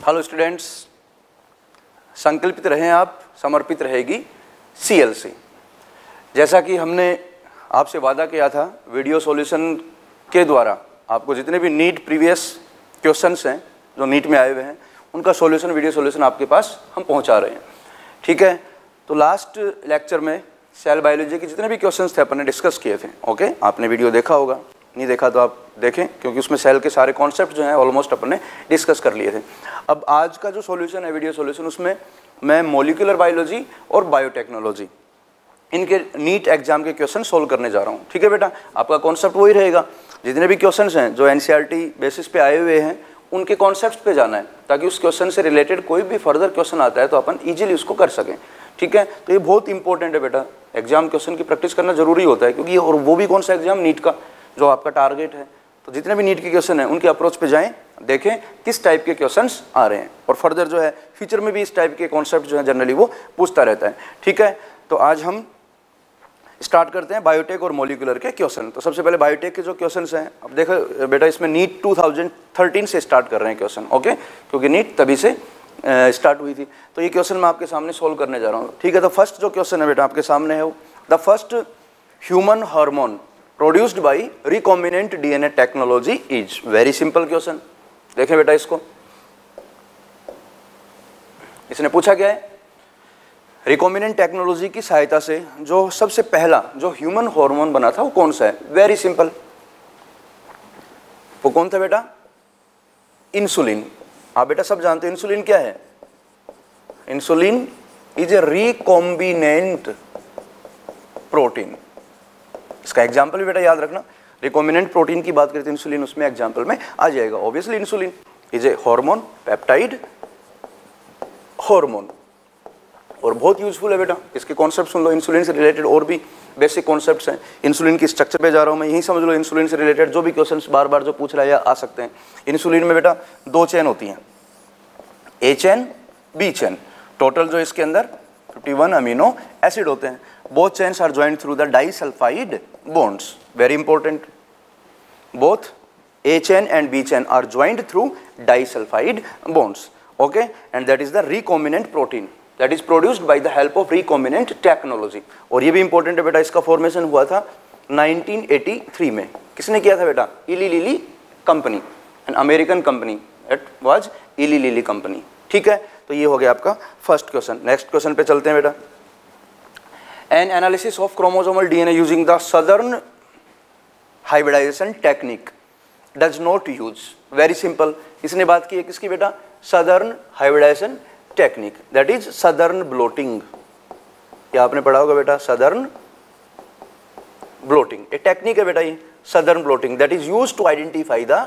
Hello students, संकल्पित रहें आप, समर्पित रहेगी CLC। जैसा कि हमने आपसे वादा किया था, वीडियो सॉल्यूशन के द्वारा आपको जितने भी नीट प्रीवियस क्वेश्चंस हैं जो नीट में आए हुए हैं उनका सॉल्यूशन, वीडियो सॉल्यूशन आपके पास हम पहुंचा रहे हैं। ठीक है, तो लास्ट लेक्चर में सेल बायोलॉजी के जितने भी क्वेश्चंस थे अपन ने डिस्कस किए थे। ओके, आपने वीडियो देखा होगा, नहीं देखा तो आप देखें, क्योंकि उसमें सेल के सारे कॉन्सेप्ट जो हैं ऑलमोस्ट अपन ने डिस्कस कर लिए थे। अब आज का जो सॉल्यूशन है, वीडियो सॉल्यूशन, उसमें मैं मॉलिक्यूलर बायोलॉजी और बायोटेक्नोलॉजी इनके नीट एग्जाम के क्वेश्चन सोल्व करने जा रहा हूँ। ठीक है बेटा, आपका कॉन्सेप्ट वही रहेगा, जितने भी क्वेश्चंस हैं जो NCERT बेसिस पे आए हुए हैं उनके कॉन्सेप्ट पे जाना है, ताकि उस क्वेश्चन से रिलेटेड कोई भी फर्दर क्वेश्चन आता है तो अपन इजीली उसको कर सकें। ठीक है, तो ये बहुत इंपॉर्टेंट है बेटा, एग्जाम क्वेश्चन की प्रैक्टिस करना जरूरी होता है, क्योंकि और वो भी कौन सा एग्जाम, नीट का, जो आपका टारगेट है। तो जितने भी नीट के क्वेश्चन हैं उनके अप्रोच पे जाएं, देखें किस टाइप के क्वेश्चंस आ रहे हैं, और फर्दर जो है फ्यूचर में भी इस टाइप के कॉन्सेप्ट जो है जनरली वो पूछता रहता है। ठीक है, तो आज हम स्टार्ट करते हैं बायोटेक और मॉलिक्यूलर के क्वेश्चन। तो सबसे पहले बायोटेक के जो क्वेश्चंस हैं, अब देखो बेटा, इसमें नीट 2013 से स्टार्ट कर रहे हैं क्वेश्चन। ओके, क्योंकि नीट तभी से स्टार्ट हुई थी। तो ये क्वेश्चन मैं आपके सामने सोल्व करने जा रहा हूँ। ठीक है, तो फर्स्ट जो क्वेश्चन है बेटा आपके सामने है वो, the first human hormone produced by recombinant DNA technology is. Very simple question, देखें बेटा इसको, इसने पूछा क्या है, रिकॉम्बिनेंट टेक्नोलॉजी की सहायता से जो सबसे पहला जो ह्यूमन हार्मोन बना था वो कौन सा है। वेरी सिंपल, वो कौन था बेटा, इंसुलिन। आप बेटा सब जानते हो इंसुलिन क्या है। Insulin is a recombinant protein. इसका एग्जाम्पल भी बेटा याद रखना, रिकॉम्बिनेंट प्रोटीन की बात करते हैं इंसुलिन, उसमें एग्जाम्पल में आ जाएगा। Obviously insulin is a hormone, peptide hormone, और बहुत यूजफुल है बेटा। इसके कॉन्सेप्ट सुन लो, इंसुलिन से रिलेटेड और भी बेसिक कॉन्सेप्ट्स हैं। इंसुलिन की स्ट्रक्चर पे जा रहा हूँ मैं, यही समझ लो इंसुलिन से रिलेटेड जो भी क्वेश्चंस बार बार जो पूछ रहा है या आ सकते हैं। इंसुलिन में बेटा 2 चेन होती हैं, A chain, B chain. Total जो इसके अंदर 51 अमीनो एसिड होते हैं। Both chains are joined through the disulphide bonds. Very important, both A chain and B chain are joined through disulfide bonds. Okay, and that is the recombinant protein that is produced by the help of recombinant technology. और ये भी important है बेटा, इसका formation हुआ था 1983 में। किसने किया था बेटा, Eli Lilly company, an American company, it was Eli Lilly company. ठीक है, तो ये हो गया आपका फर्स्ट क्वेश्चन। नेक्स्ट क्वेश्चन पे चलते हैं बेटा। An analysis of chromosomal DNA using the Southern hybridisation technique does not use. Very simple, इसने बात की है किसकी बेटा, Southern hybridisation technique, that is Southern blotting. क्या आपने पढ़ा होगा बेटा, सदर्न ब्लोटिंग एक टेक्निक है बेटा, ये Southern blotting, that is used to identify the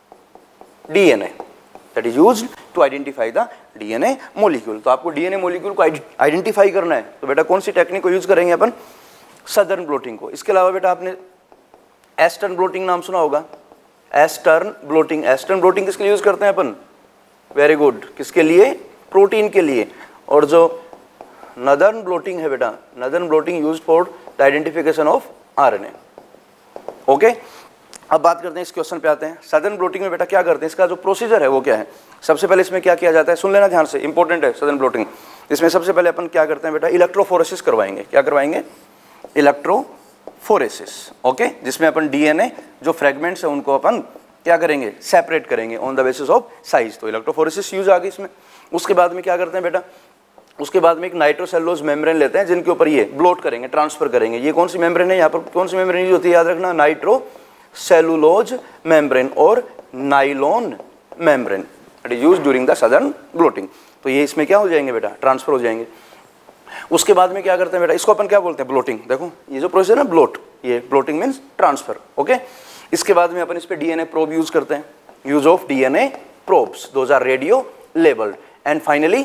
DNA, that is used to identify the DNA molecule. तो आपको DNA मॉलिक्यूल को आइडेंटिफाई करना है, तो बेटा कौन सी टेक्निक को यूज करेंगे अपन, सदर्न ब्लोटिंग को। इसके अलावा बेटा आपने एस्टर्न ब्लोटिंग नाम सुना होगा, एस्टर्न ब्लोटिंग। एस्टर्न ब्लोटिंग किसके लिए यूज करते हैं अपन, वेरी गुड, किसके लिए, प्रोटीन के लिए। और जो नदर्न ब्लोटिंग है बेटा, Northern blotting used for the identification of RNA। Okay, अब बात करते हैं इस क्वेश्चन पे आते हैं। सदर्न ब्लोटिंग में बेटा क्या करते हैं, इसका जो प्रोसीजर है वो क्या है। सबसे पहले इसमें क्या किया जाता है, सुन लेना ध्यान से, इंपॉर्टेंट है सदर्न ब्लोटिंग। इसमें सबसे पहले अपन क्या करते हैं बेटा, इलेक्ट्रोफोरेसिस करवाएंगे। क्या करवाएंगे, इलेक्ट्रोफोरेसिस। ओके, जिसमें अपन DNA जो फ्रेगमेंट्स है उनको अपन क्या करेंगे, सेपरेट करेंगे on the basis of size. तो इलेक्ट्रोफोरेसिस यूज आ गई इसमें। उसके बाद में क्या करते हैं बेटा, उसके बाद में एक नाइट्रोसेलुलोज मेम्ब्रेन लेते हैं, जिनके ऊपर ये ब्लोट करेंगे, ट्रांसफर करेंगे। ये कौन सी मेम्ब्रेन है, यहाँ पर कौन सी मेम्ब्रेन यूज होती है, याद रखना, नाइट्रोसेलुलोज मेम्ब्रेन और nylon membrane, it is used during the Southern blotting. तो ये इसमें क्या हो जाएंगे बेटा, ट्रांसफर हो जाएंगे। उसके बाद में क्या करते हैं बेटा, इसको अपन क्या बोलते हैं, ब्लोटिंग। देखो ये जो प्रोसेस है ना, ब्लोट, ये ब्लोटिंग मीन्स ट्रांसफर। ओके, इसके बाद में अपन इस पे DNA प्रोब यूज करते हैं, use of DNA probes, those are radio labelled. And finally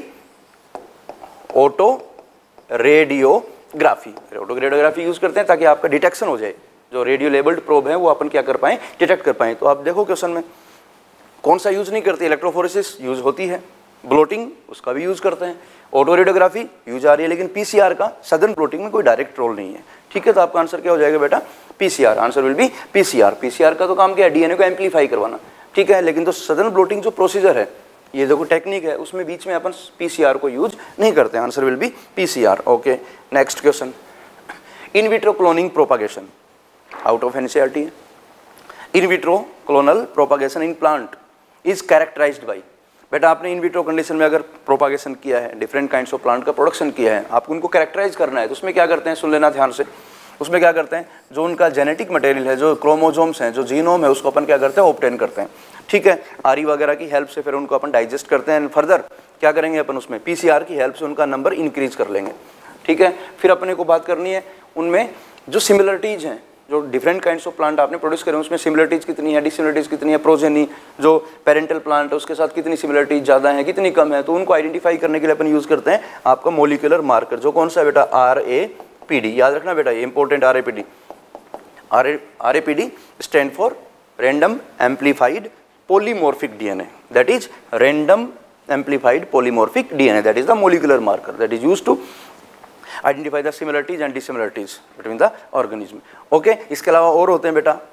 auto radiography, auto radiography use करते हैं ताकि आपका डिटेक्शन हो जाए, जो रेडियो लेबल्ड प्रोब है वो अपन क्या कर पाए, डिटेक्ट कर पाए। तो आप देखो क्वेश्चन में कौन सा यूज नहीं करते, इलेक्ट्रोफोरेसिस यूज होती है, ब्लोटिंग उसका भी यूज करते हैं, ऑटो रेडियोग्राफी यूज आ रही है, लेकिन PCR का सदर्न ब्लोटिंग में कोई डायरेक्ट रोल नहीं है। ठीक है, तो आपका आंसर क्या हो जाएगा बेटा, PCR। Answer will be PCR। PCR का तो काम क्या है, DNA को एम्पलीफाई करवाना। ठीक है, लेकिन तो सदर्न ब्लोटिंग जो प्रोसीजर है ये देखो टेक्निक है, उसमें बीच में अपन पीसीआर को यूज नहीं करते हैं। Answer will be PCR. Okay, next question, in vitro cloning propagation out of NCERT है। In vitro clonal propagation in plant is characterised by, बेटा आपने इन विट्रो कंडीशन में अगर प्रोपागेशन किया है, डिफरेंट काइंड्स ऑफ प्लांट का production किया है, आपको उनको कैरेक्टराइज करना है, तो उसमें क्या करते हैं, सुन लेना ध्यान से। उसमें क्या करते हैं, जो उनका जेनेटिक मटेरियल है, जो क्रोमोजोम्स हैं, जो जीनोम है, उसको अपन क्या करते हैं, ऑब्टेन करते हैं। ठीक है, आरई वगैरह की हेल्प से फिर उनको अपन डाइजेस्ट करते हैं। फर्दर क्या करेंगे अपन, उसमें पीसीआर की हेल्प से उनका नंबर इंक्रीज कर लेंगे। ठीक है, फिर अपने को बात करनी है उनमें जो सिमिलरिटीज हैं, जो डिफरेंट काइंड्स ऑफ प्लांट आपने प्रोड्यूस करे उसमें सिमिलरिटीज कितनी है, डिसिमिलरिटीज कितनी है, प्रोजेनी जो पेरेंटल प्लांट है उसके साथ कितनी सिमिलरिटीज ज़्यादा है, कितनी कम है, तो उनको आइडेंटिफाई करने के लिए अपन यूज़ करते हैं आपका मोलिकुलर मार्कर, जो कौन सा है बेटा, RAPD। याद रखना बेटा, ये important RAPD। RAPD stand for random amplified polymorphic DNA, that is random amplified polymorphic DNA, that is the molecular marker that is used to identify the similarities and dissimilarities between the organism. Okay, इसके अलावा और होते हैं बेटा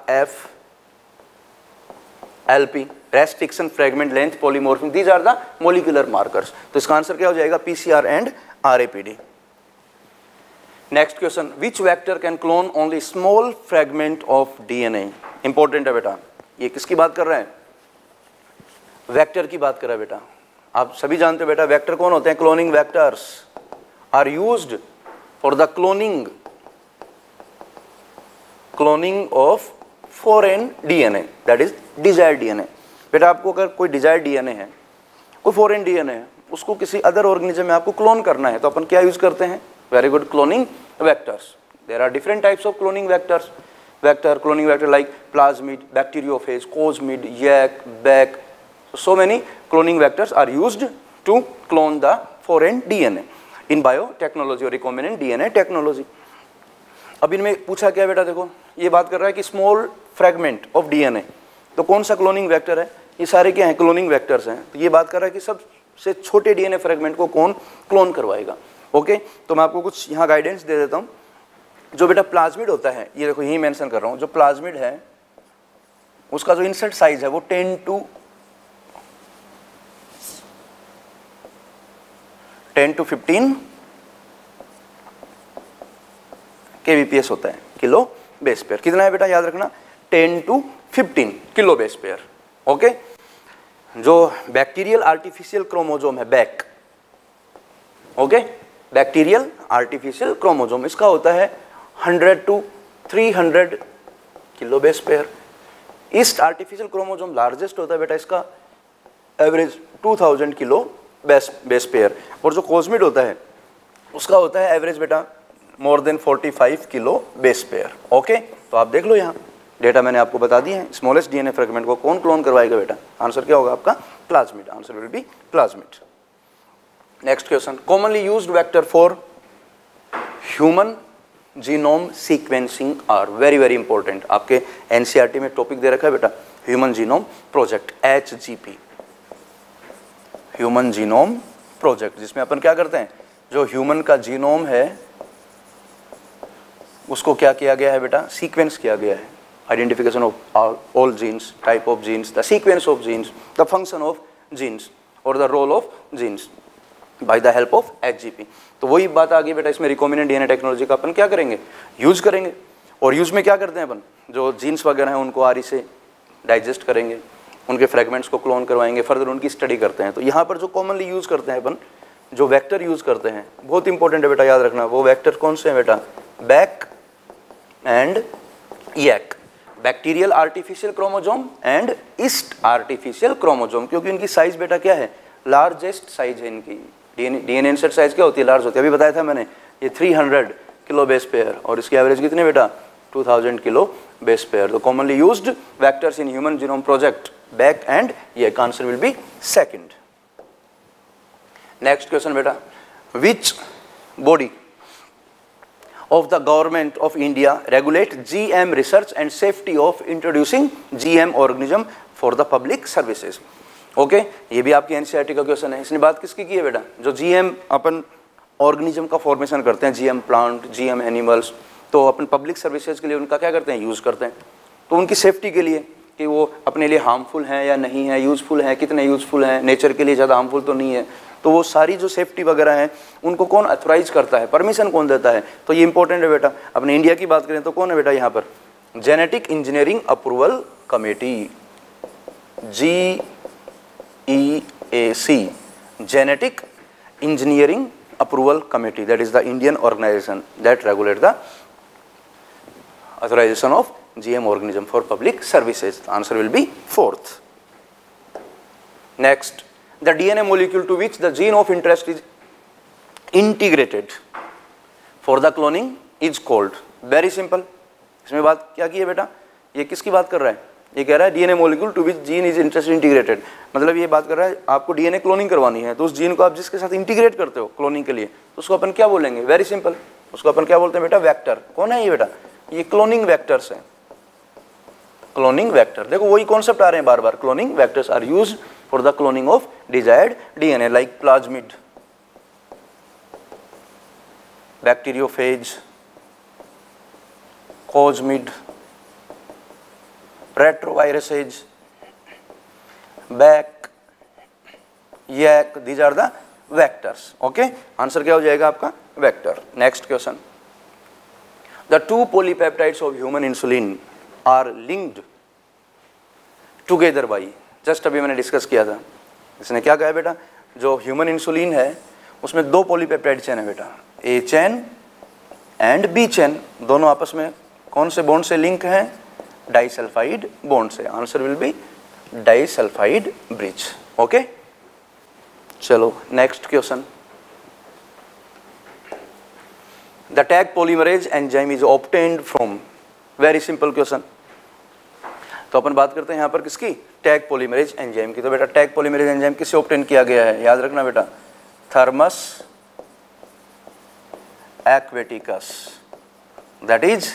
RFLP, restriction fragment length polymorphism, these are the molecular markers। तो इसका answer क्या हो जाएगा, PCR and RAPD। Next question, which vector can clone only small fragment of DNA? इंपॉर्टेंट है बेटा, ये किसकी बात कर रहे हैं, वेक्टर की बात कर रहा है बेटा। आप सभी जानते हो बेटा वेक्टर कौन होते हैं, cloning vectors are used for the cloning of foreign DNA, that is desired DNA. बेटा आपको अगर कोई डिजायर्ड डीएनए है, कोई फॉरेन डीएनए है, उसको किसी अदर ऑर्गेनिज्म में आपको क्लोन करना है, तो अपन क्या यूज करते हैं, very good, cloning vectors. There are different types of cloning vectors, cloning vector like plasmid, bacteriophage, cosmid, yak, BAC. So many cloning vectors are used to clone the foreign DNA in biotechnology or recombinant DNA technology. अब इनमें पूछा क्या बेटा, देखो ये बात कर रहा है कि स्मॉल फ्रेगमेंट ऑफ डीएनए, तो कौन सा क्लोनिंग वेक्टर है, ये सारे क्या हैं, क्लोनिंग वेक्टर्स हैं। तो ये बात कर रहा है कि सबसे छोटे डीएनए फ्रेगमेंट को कौन क्लोन करवाएगा। ओके, तो मैं आपको कुछ यहाँ गाइडेंस दे देता हूँ। जो बेटा प्लाज्मिड होता है, ये देखो यही मेंशन कर रहा हूँ, जो प्लाज्मिड है उसका जो इंसर्ट साइज है वो 10 to 15 kbps होता है, किलो बेस पेयर। कितना है बेटा, याद रखना 10 to 15 kilo base pair. Okay, जो बैक्टीरियल आर्टिफिशियल क्रोमोजोम है, BAC, okay, bacterial artificial chromosome, इसका होता है 100 to 300 किलो बेस पेयर। इस आर्टिफिशियल क्रोमोजोम लार्जेस्ट होता है बेटा, इसका एवरेज 2000 किलो बेस पेयर। और जो कोस्मिड होता है उसका होता है एवरेज बेटा more than 45 kilo base pair. Okay, तो आप देख लो यहाँ डेटा मैंने आपको बता दिए हैं। स्मॉलेस्ट डीएनए फ्रेगमेंट को कौन क्लोन करवाएगा बेटा, आंसर क्या होगा आपका, plasmid. Answer will be plasmid. Next question, commonly used vector for human genome sequencing are, very very important, आपके एनसीईआरटी में टॉपिक दे रखा है बेटा, human genome project, HGP, human genome project, जिसमें अपन क्या करते हैं, जो ह्यूमन का जीनोम है उसको क्या किया गया है बेटा, सीक्वेंस किया गया है, identification of all genes, type of genes, the sequence of genes, the function of genes और the role of genes by the help of HGP। तो वही बात आ गई बेटा, इसमें रिकॉम्बिनेंट डीएनए टेक्नोलॉजी का अपन क्या करेंगे, यूज करेंगे। और यूज में क्या करते हैं अपन, जो जीन्स वगैरह हैं उनको आरई से डाइजेस्ट करेंगे, उनके फ्रेगमेंट्स को क्लोन करवाएंगे, फर्दर उनकी स्टडी करते हैं। तो यहाँ पर जो कॉमनली यूज करते हैं अपन, जो वेक्टर यूज करते हैं, बहुत इंपॉर्टेंट है बेटा, याद रखना, वो वेक्टर कौन से हैं बेटा, BAC and YAC, bacterial artificial chromosome and yeast artificial chromosome, क्योंकि इनकी साइज बेटा क्या है, लार्जेस्ट साइज है इनकी। डीएनए इंसर्ट साइज क्या होती है, लार्ज होती है, अभी बताया था मैंने, ये 300 किलो बेस पेयर, और इसकी एवरेज कितने बेटा, 2000 किलो बेस पेयर। तो commonly used vectors in human genome project, BAC and ये, answer will be second. Next question बेटा, which body of the government of India regulate GM research and safety of introducing GM organism for the public services। Okay, ये भी आपकी NCERT का question है। इसने बात किसकी की है बेटा, जो GM अपन ऑर्गेनिज्म का फॉर्मेशन करते हैं, GM प्लांट, GM एनिमल्स, तो अपन पब्लिक सर्विसेज के लिए उनका क्या करते हैं, यूज़ करते हैं। तो उनकी सेफ्टी के लिए कि वो अपने लिए हार्मफुल हैं या नहीं है, यूज़फुल हैं, कितने यूज़फुल हैं, नेचर के लिए ज़्यादा हार्मफुल तो नहीं है। तो वो सारी जो सेफ्टी वगैरह है उनको कौन अथोराइज करता है, परमिशन कौन देता है, तो ये इंपॉर्टेंट है बेटा। अपने इंडिया की बात करें तो कौन है बेटा यहाँ पर, genetic engineering approval committee, GEAC, genetic engineering approval committee, that is the Indian organization that regulate the authorization of GM organism for public services. The answer will be fourth. Next, the DNA molecule to which the gene of interest is integrated for the cloning is called, very simple. इसमें बात क्या की है बेटा, ये किसकी बात कर रहा है, ये कह रहा है DNA molecule to which gene is interest integrated, मतलब ये बात कर रहा है आपको डीएनए क्लोनिंग करवानी है, तो उस जीन को आप जिसके साथ इंटीग्रेट करते हो क्लोनिंग के लिए, तो उसको अपन क्या बोलेंगे, वेरी सिंपल, उसको अपन क्या बोलते हैं बेटा, वेक्टर। कौन है ये बेटा, ये क्लोनिंग वेक्टर्स है, क्लोनिंग वेक्टर। देखो वही कॉन्सेप्ट आ रहे हैं बार बार, cloning vectors are used for the cloning of desired DNA like plasmid, bacteriophage, cosmid, retroviruses, BAC, YAC, these are the vectors. Okay, answer क्या हो जाएगा आपका, vector. Next question, the two polypeptides of human insulin are linked together by, just अभी मैंने discuss किया था, इसने क्या कहा बेटा, जो ह्यूमन इंसुलिन है उसमें दो पॉलीपेप्टाइड चेन है बेटा, A chain and B chain, दोनों आपस में कौन से बॉन्ड से लिंक है, डाइसल्फाइड बॉन्ड से। Answer will be disulphide bridge. Okay, चलो next question, the Taq polymerase enzyme is obtained from, very simple question. तो अपन बात करते हैं यहाँ पर किसकी, टैग पॉलीमरेज एंजाइम की। तो बेटा टैग पॉलीमरेज एंजाइम किससे ऑब्टेन किया गया है, याद रखना बेटा, Thermus aquaticus, that is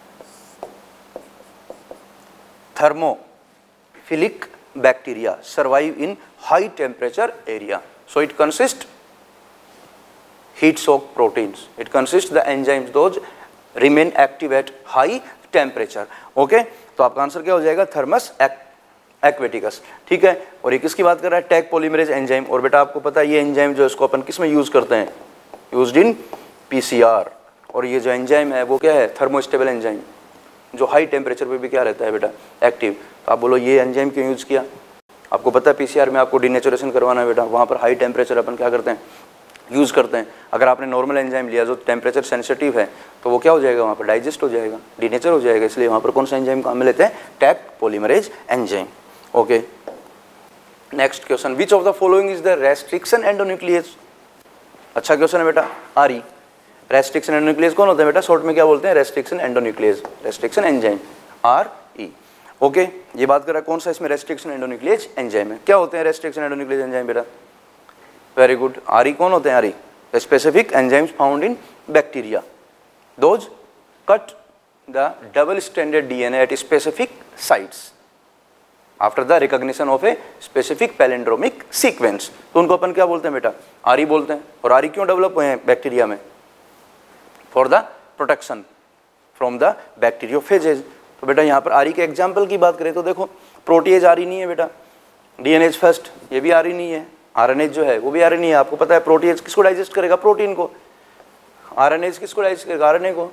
thermophilic bacteria survive in high temperature area, so it consists heat shock proteins, it consists the enzymes those remain active at high temperature. Okay, तो आपका answer क्या हो जाएगा, थर्मस एक्वेटिकस। ठीक है, और ये किसकी बात कर रहा है, टैग पॉलीमरेज एंजाइम। और बेटा आपको पता है ये एंजाइम जो है इसको अपन किस में यूज करते हैं, यूज्ड इन पीसीआर। और ये जो एंजाइम है वो क्या है, थर्मोस्टेबल एंजाइम, जो हाई टेम्परेचर पे भी क्या रहता है बेटा, एक्टिव। तो आप बोलो ये एंजाइम क्यों यूज़ किया, आपको पता है पीसीआर में आपको डीनेचुरेशन करवाना है बेटा, वहाँ पर हाई टेम्परेचर अपन क्या करते हैं, यूज़ करते हैं। अगर आपने नॉर्मल एंजाइम लिया जो टेम्परेचर सेंसिटिव है तो वो क्या हो जाएगा, वहाँ पर डाइजेस्ट हो जाएगा, डीनेचर हो जाएगा, इसलिए वहाँ पर कौन सा एंजाइम काम में लेते हैं, Taq polymerase enzyme. Okay, next question, which of the following is the restriction endonuclease. अच्छा क्वेश्चन है बेटा, आरी, रेस्ट्रिक्शन एंडोन्यूक्लियस कौन होता है बेटा, शॉर्ट में क्या बोलते हैं, restriction endonuclease, restriction enzyme, RE। Okay, ये बात कर रहा है कौन सा इसमें रेस्ट्रिक्शन एंडोन्यूक्लियस एंजाइम है, क्या होते हैं रेस्ट्रिक्शन एंडोन्यूक्लियस एंजाइम बेटा, वेरी गुड, RE कौन होते हैं, RE specific enzymes found in bacteria, those cut the double stranded DNA at specific sites after the recognition of a specific palindromic sequence. तो उनको अपन क्या बोलते हैं बेटा, RE बोलते हैं। और RE क्यों डेवलप हुए हैं बैक्टीरिया में, for the protection from the bacteriophages. तो बेटा यहाँ पर RE के एग्जाम्पल की बात करें तो देखो, प्रोटीएज RE नहीं है बेटा, डीएनएज फर्स्ट ये भी RE नहीं है, RNA जो है वो भी RE नहीं है। आपको पता है प्रोटीएज किसको डाइजेस्ट करेगा, प्रोटीन को, RNA किसको डाइजेस्ट करेगा, RNA को,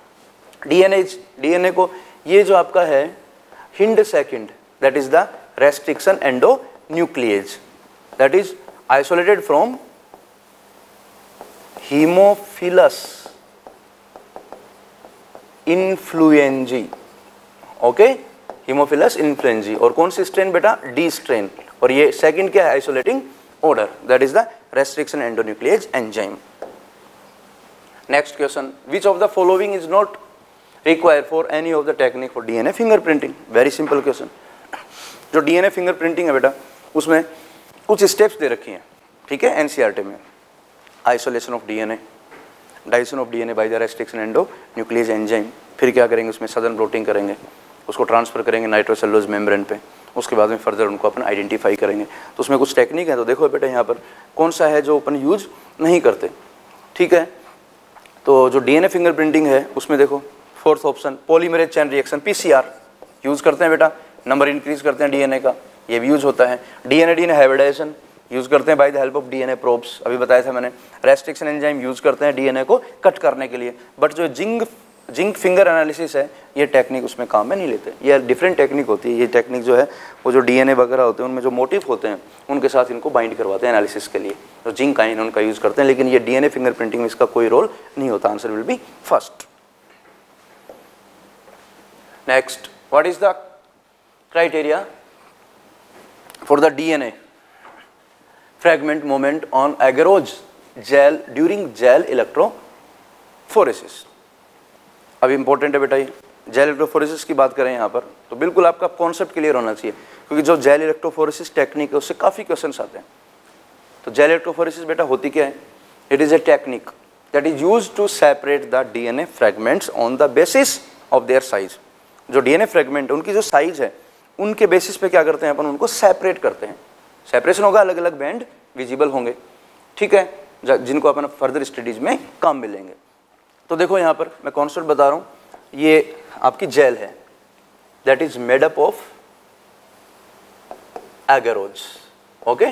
DNA को। ये जो आपका है Hind second, that is the restriction endonuclease, that is isolated from Haemophilus influenzae. Okay, Haemophilus influenzae, और कौन सी स्ट्रेन बेटा, D स्ट्रेन। और ये सेकंड क्या है, isolating order, that is the restriction endonuclease enzyme. Next question, which of the following is not required for any of the technique for DNA fingerprinting, very simple question. जो DNA fingerprinting है बेटा उसमें कुछ steps दे रखी हैं, ठीक है, NCERT में, isolation of DNA, digestion of DNA by the restriction endonuclease enzyme, फिर क्या करेंगे उसमें सदन ब्लोटिंग करेंगे, उसको ट्रांसफर करेंगे नाइट्रोसेलुलोज मेम्ब्रेन पे, उसके बाद में फर्दर उनको अपन आइडेंटिफाई करेंगे। तो उसमें कुछ टेक्निक है, तो देखो बेटा यहाँ पर कौन सा है जो अपन यूज नहीं करते, ठीक है। तो जो DNA फिंगरप्रिंटिंग है उसमें देखो fourth option, polymerase chain reaction, PCR use करते हैं बेटा, नंबर इंक्रीज करते हैं डीएनए का, ये भी यूज होता है। डीएनए हाइब्रिडाइजेशन यूज करते हैं by the help of DNA probes, अभी बताया था मैंने। रेस्ट्रिक्शन एंजाइम यूज करते हैं डीएनए को कट करने के लिए, बट जो जिंक फिंगर एनालिसिस है ये टेक्निक उसमें काम में नहीं लेते, ये डिफरेंट टेक्निक होती है। ये टेक्निक जो है वो जो डीएनए वगैरह होते हैं उनमें जो मोटिव होते हैं उनके साथ इनको बाइंड करवाते हैं एनालिसिस के लिए, तो जिंक आयन उनका यूज करते हैं, लेकिन ये डीएनए फिंगरप्रिंटिंग में इसका कोई रोल नहीं होता। Answer will be first. Next, what is the criteria for the DNA fragment moment on agarose gel during gel electrophoresis। अब इंपॉर्टेंट है बेटा ये जेल इलेक्ट्रोफोरेसिस की बात करें यहाँ पर, तो बिल्कुल आपका कॉन्सेप्ट क्लियर होना चाहिए, क्योंकि जो जेल इलेक्ट्रोफोरेसिस टेक्निक है उससे काफ़ी क्वेश्चंस आते हैं। तो जेल इलेक्ट्रोफोरेसिस बेटा होती क्या है? It is a technique that is used to separate the DNA fragments on the basis of their size. जो डीएनए फ्रेगमेंट उनकी जो साइज है उनके बेसिस पे क्या करते हैं अपन, उनको सेपरेट करते हैं। सेपरेशन होगा, अलग अलग बैंड विजिबल होंगे, ठीक है, जिनको अपन फर्दर स्टडीज में काम मिलेंगे। तो देखो यहाँ पर मैं कॉन्सेप्ट बता रहा हूँ, ये आपकी जेल है that is made up of agarose. Okay,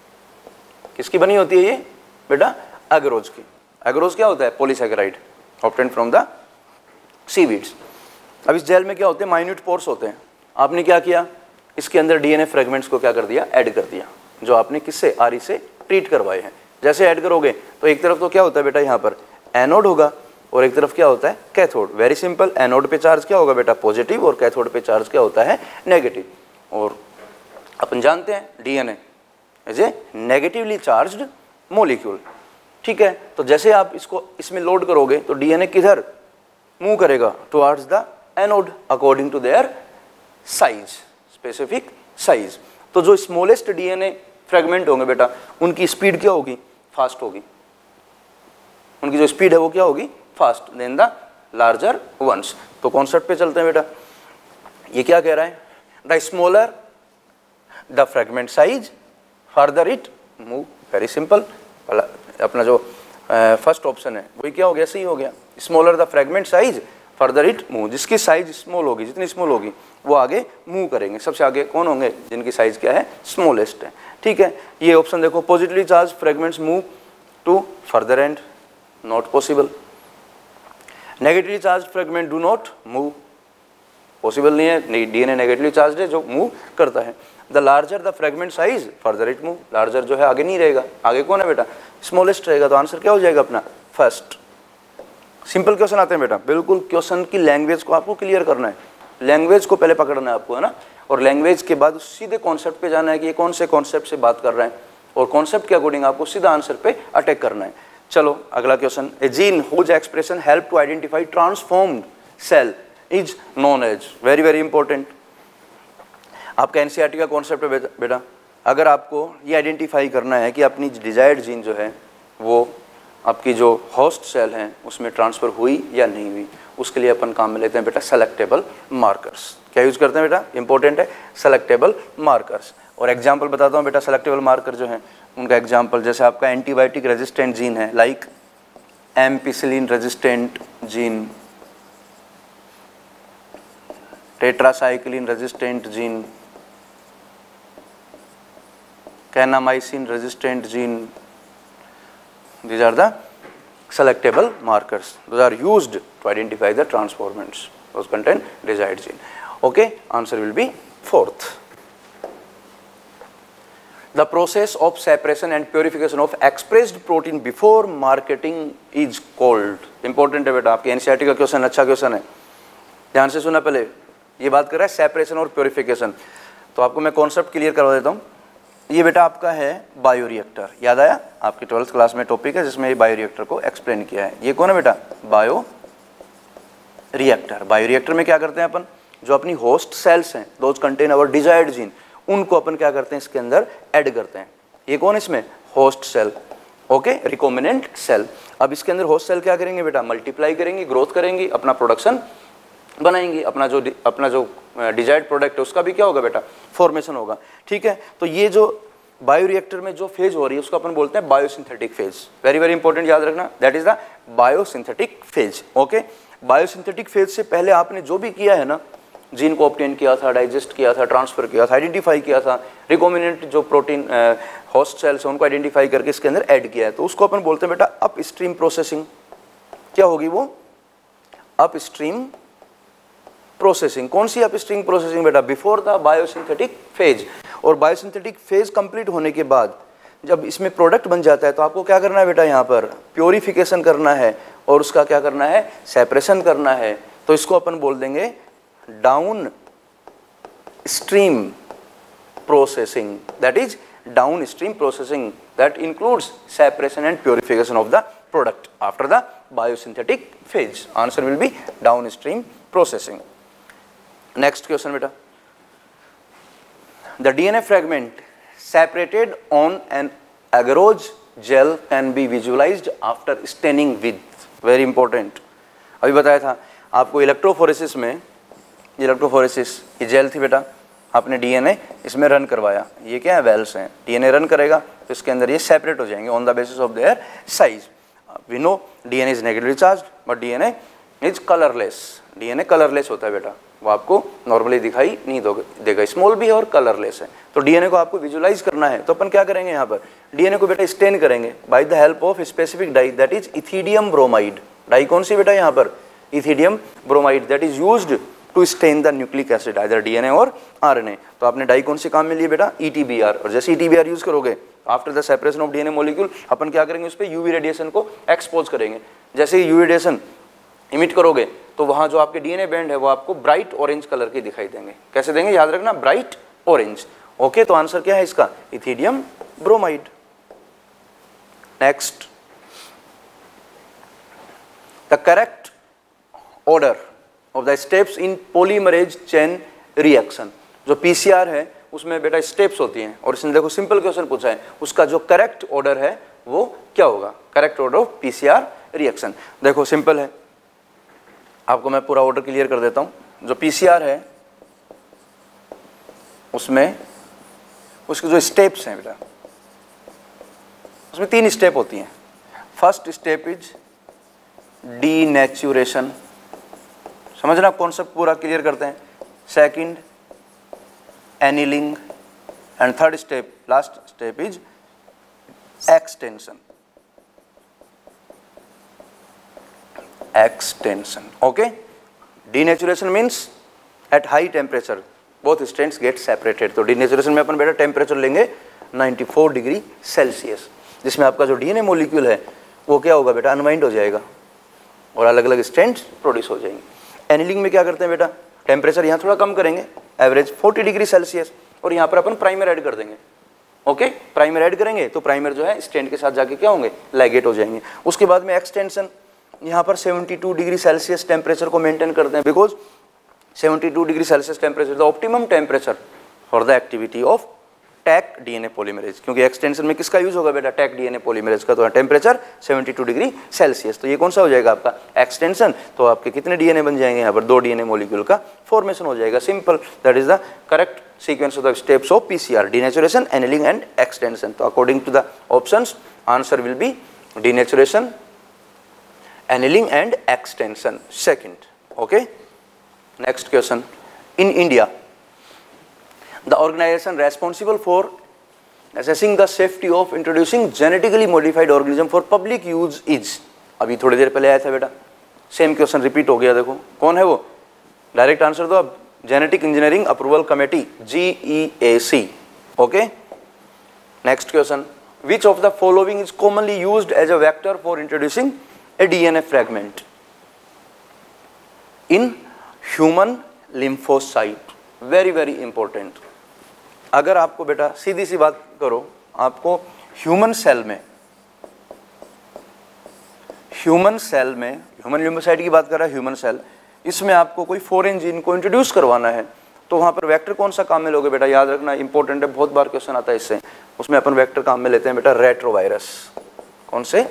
किसकी बनी होती है ये बेटा? एगरोज की। एगरोज क्या होता है? Polysaccharide obtained from the seaweeds. अब इस जेल में क्या होते हैं? माइन्यूट पोर्स होते हैं। आपने क्या किया, इसके अंदर डीएनए फ्रेगमेंट्स को क्या कर दिया? ऐड कर दिया, जो आपने किससे? आरई से ट्रीट करवाए हैं। जैसे ऐड करोगे तो एक तरफ तो क्या होता है बेटा, यहाँ पर एनोड होगा और एक तरफ क्या होता है? कैथोड। वेरी सिंपल, एनोड पे चार्ज क्या होगा बेटा? पॉजिटिव, और कैथोड पे चार्ज क्या होता है? नेगेटिव। और अपन जानते हैं DNA is a negatively charged molecule, ठीक है। तो जैसे आप इसको इसमें लोड करोगे तो डीएनए किधर मूव करेगा? Towards the anode according to their size, specific size. तो जो स्मॉलेस्ट डीएनए फ्रेगमेंट होंगे बेटा उनकी स्पीड क्या होगी? फास्ट होगी। उनकी जो स्पीड है वो क्या होगी? Fast than the larger ones. तो कॉन्सेप्ट पे चलते हैं बेटा। ये क्या कह रहा है? The smaller the fragment size further it move. Very simple, अपना जो फर्स्ट ऑप्शन है वही क्या हो गया? सही हो गया। Smaller the fragment size further it move. जिसकी साइज स्मॉल होगी, जितनी स्मॉल होगी वो आगे मूव करेंगे। सबसे आगे कौन होंगे? जिनकी साइज क्या है? स्मॉलेस्ट है, ठीक है। ये ऑप्शन देखो, positively charge fragments move to further end, not possible. Negatively charge fragment do not move, possible नहीं है। डीएनए नेगेटिवली चार्ज है जो मूव करता है। The larger the fragment size further it move. Larger जो है आगे नहीं रहेगा, आगे कौन है बेटा? स्मॉलेस्ट रहेगा। तो आंसर क्या हो जाएगा अपना? फर्स्ट। सिंपल क्वेश्चन आते हैं बेटा, बिल्कुल क्वेश्चन की लैंग्वेज को आपको क्लियर करना है। लैंग्वेज को पहले पकड़ना है आपको, है ना, और लैंग्वेज के बाद सीधे कॉन्सेप्ट पे जाना है कि ये कौन से कॉन्सेप्ट से बात कर रहे हैं, और कॉन्सेप्ट के अकॉर्डिंग आपको सीधा आंसर पे अटैक करना है। चलो अगला question. A gene whose expression help to identify transformed cell is known as. Very very important, आपका एनसीईआरटी का कॉन्सेप्ट है बेटा। अगर आपको ये आइडेंटिफाई करना है कि अपनी डिजायर्ड जीन जो है वो आपकी जो होस्ट सेल हैं उसमें ट्रांसफ़र हुई या नहीं हुई, उसके लिए अपन काम में लेते हैं बेटा सेलेक्टेबल मार्कर्स। क्या यूज़ करते हैं बेटा? इंपॉर्टेंट है, सेलेक्टेबल मार्कर्स। और एग्जांपल बताता हूँ बेटा, सेलेक्टेबल मार्कर जो हैं उनका एग्जांपल, जैसे आपका एंटीबायोटिक रेजिस्टेंट जीन है like ampicillin resistant gene, tetracycline resistant gene, kanamycin resistant gene. These are the selectable markers. Those are used to identify the transformants. Those contain desired gene. Okay, answer will be fourth. The process of separation and purification of expressed protein before marketing is called. Important है बेटा, आपके NCERT का question अच्छा question है, ध्यान से सुना। पहले ये बात कर रहा है सेपरेशन और प्योरिफिकेशन, तो आपको मैं कॉन्सेप्ट क्लियर करवा देता हूँ। ये बेटा आपका है बायोरिएक्टर, याद आया? आपकी 12th क्लास में टॉपिक है जिसमें ये बायोरिएक्टर को एक्सप्लेन किया है। ये कौन है बेटा? बायोरिएक्टर। बायोरिएक्टर में क्या करते हैं अपन? जो अपनी होस्ट सेल्स हैं, those contain our desired gene, उनको अपन क्या करते हैं? इसके अंदर ऐड करते हैं। ये कौन इसमें? Host cell. Okay, recombinant cell. अब इसके अंदर होस्ट सेल क्या करेंगे बेटा? मल्टीप्लाई करेंगी, ग्रोथ करेंगी, अपना प्रोडक्शन बनाएंगी, अपना जो डिजायर्ड प्रोडक्ट है उसका भी क्या होगा बेटा? फॉर्मेशन होगा, ठीक है। तो ये जो बायोरिएक्टर में जो फेज हो रही है उसको अपन बोलते हैं biosynthetic phase. Very very important, याद रखना, that is the biosynthetic phase. Okay, biosynthetic phase से पहले आपने जो भी किया है ना जीन को ऑब्टेन किया था, डाइजेस्ट किया था, ट्रांसफर किया था, आइडेंटिफाई किया था, रिकॉम्बिनेंट जो प्रोटीन होस्ट सेल्स हैं उनको आइडेंटिफाई करके इसके अंदर ऐड किया है, तो उसको अपन बोलते हैं बेटा अपस्ट्रीम प्रोसेसिंग। क्या होगी वो? Upstream processing. कौन सी अपस्ट्रीम प्रोसेसिंग बेटा? Before the biosynthetic phase. और बायोसिंथेटिक फेज कंप्लीट होने के बाद जब इसमें प्रोडक्ट बन जाता है तो आपको क्या करना है बेटा? यहाँ पर प्योरिफिकेशन करना है और उसका क्या करना है? सेपरेशन करना है। तो इसको अपन बोल देंगे downstream processing, that is downstream processing that includes separation and purification of the product after the biosynthetic phase. Answer will be downstream processing. Next question बेटा, the DNA fragment separated on an agarose gel can be visualized after staining with, very important। अभी बताया था आपको electrophoresis में, electrophoresis ये jail थी बेटा, आपने डीएनए इसमें रन करवाया, ये क्या है? वेल्स हैं, डीएनए रन करेगा तो इसके अंदर ये सेपरेट हो जाएंगे on the basis of their size. We know DNA is negatively charged but DNA is colourless. DNA colourless होता है बेटा, वो आपको नॉर्मली दिखाई नहीं देगा, स्मॉल भी है और कलरलेस है। तो डीएनए को आपको विजुलाइज करना है तो अपन क्या करेंगे? यहाँ पर डीएनए को बेटा स्टेन करेंगे by the help of specific dye that is ethidium bromide. Dye कौन सी बेटा? यहाँ पर ethidium bromide that is used to stain the nucleic acid either DNA और आरएनए। तो आपने डाई कौन सी काम में लिए बेटा? ईटीबीआर। और जैसे ईटीबीआर यूज करोगे after the separation of DNA molecule अपन क्या करेंगे? उस पर यूवी रेडिएशन को एक्सपोज करेंगे। जैसे यूवी रेडिएशन इमिट करोगे तो वहाँ जो आपके डीएनए बैंड है वो आपको ब्राइट ऑरेंज कलर के दिखाई देंगे। कैसे देंगे? याद रखना, ब्राइट ऑरेंज। ओके, तो आंसर क्या है इसका? Ethidium bromide. Next, the correct order of the steps in polymerase chain reaction. जो पीसीआर है उसमें बेटा स्टेप्स होती हैं और इसने देखो सिंपल क्वेश्चन पूछा है, उसका जो करेक्ट ऑर्डर है वो क्या होगा? Correct order of PCR reaction. देखो सिंपल है, आपको मैं पूरा ऑर्डर क्लियर कर देता हूं। जो पीसीआर है उसमें उसके जो स्टेप्स हैं बेटा, उसमें 3 स्टेप होती हैं। फर्स्ट स्टेप इज डीनेचुरेशन, समझना कॉन्सेप्ट पूरा क्लियर करते हैं। Second annealing and third step, last step is extension. Extension, okay? Denaturation means at high temperature both strands get separated। तो denaturation में अपन बेटा टेम्परेचर लेंगे 94 डिग्री सेल्सियस, जिसमें आपका जो डीएनए मॉलिक्यूल है वो क्या होगा बेटा? अनवाइंड हो जाएगा और अलग अलग स्ट्रैंड्स प्रोड्यूस हो जाएंगे। एनिलिंग में क्या करते हैं बेटा? टेम्परेचर यहाँ थोड़ा कम करेंगे, एवरेज 40 डिग्री सेल्सियस, और यहाँ पर अपन प्राइमर ऐड कर देंगे। ओके, प्राइमर ऐड करेंगे तो प्राइमर जो है स्ट्रैंड के साथ जाके क्या होंगे? लाइगेट हो जाएंगे। उसके बाद में एक्सटेंशन, यहाँ पर 72 डिग्री सेल्सियस टेम्परेचर को मेंटेन करते हैं because 72 degree Celsius temperature the optimum temperature for the activity of Taq DNA polymerase. क्योंकि एक्सटेंशन में किसका यूज होगा बेटा? टैक डीएनए पॉलीमरेज का। तो टेम्परेचर 72 डिग्री सेल्सियस, तो ये कौन सा हो जाएगा आपका? एक्सटेंशन। तो आपके कितने डीएनए बन जाएंगे? यहाँ पर 2 डीएनए मॉलिक्यूल का फॉर्मेशन हो जाएगा। Simple, that is the correct sequence of the steps of PCR, denaturation, annealing and extension. तो according to the options answer will be denaturation, annealing and extension second। okay, next question, in India the organization responsible for assessing the safety of introducing genetically modified organism for public use is, अभी थोड़ी देर पहले आया था बेटा, same question repeat हो गया। देखो कौन है वो? डायरेक्ट आंसर दो अब, genetic engineering approval committee, GEAC। Okay, next question, which of the following is commonly used as a vector for introducing a DNA fragment in human lymphocyte? very very important। अगर आपको बेटा सीधी सी बात करो, आपको human cell में human lymphocyte की बात कर रहा है, ह्यूमन सेल, इसमें आपको कोई फॉरेन जीन को इंट्रोड्यूस करवाना है तो वहाँ पर वेक्टर कौन सा काम में लोगे बेटा? याद रखना, इंपॉर्टेंट है, बहुत बार क्वेश्चन आता है इससे। उसमें अपन वेक्टर काम में लेते हैं बेटा रेट्रोवायरस। कौन से?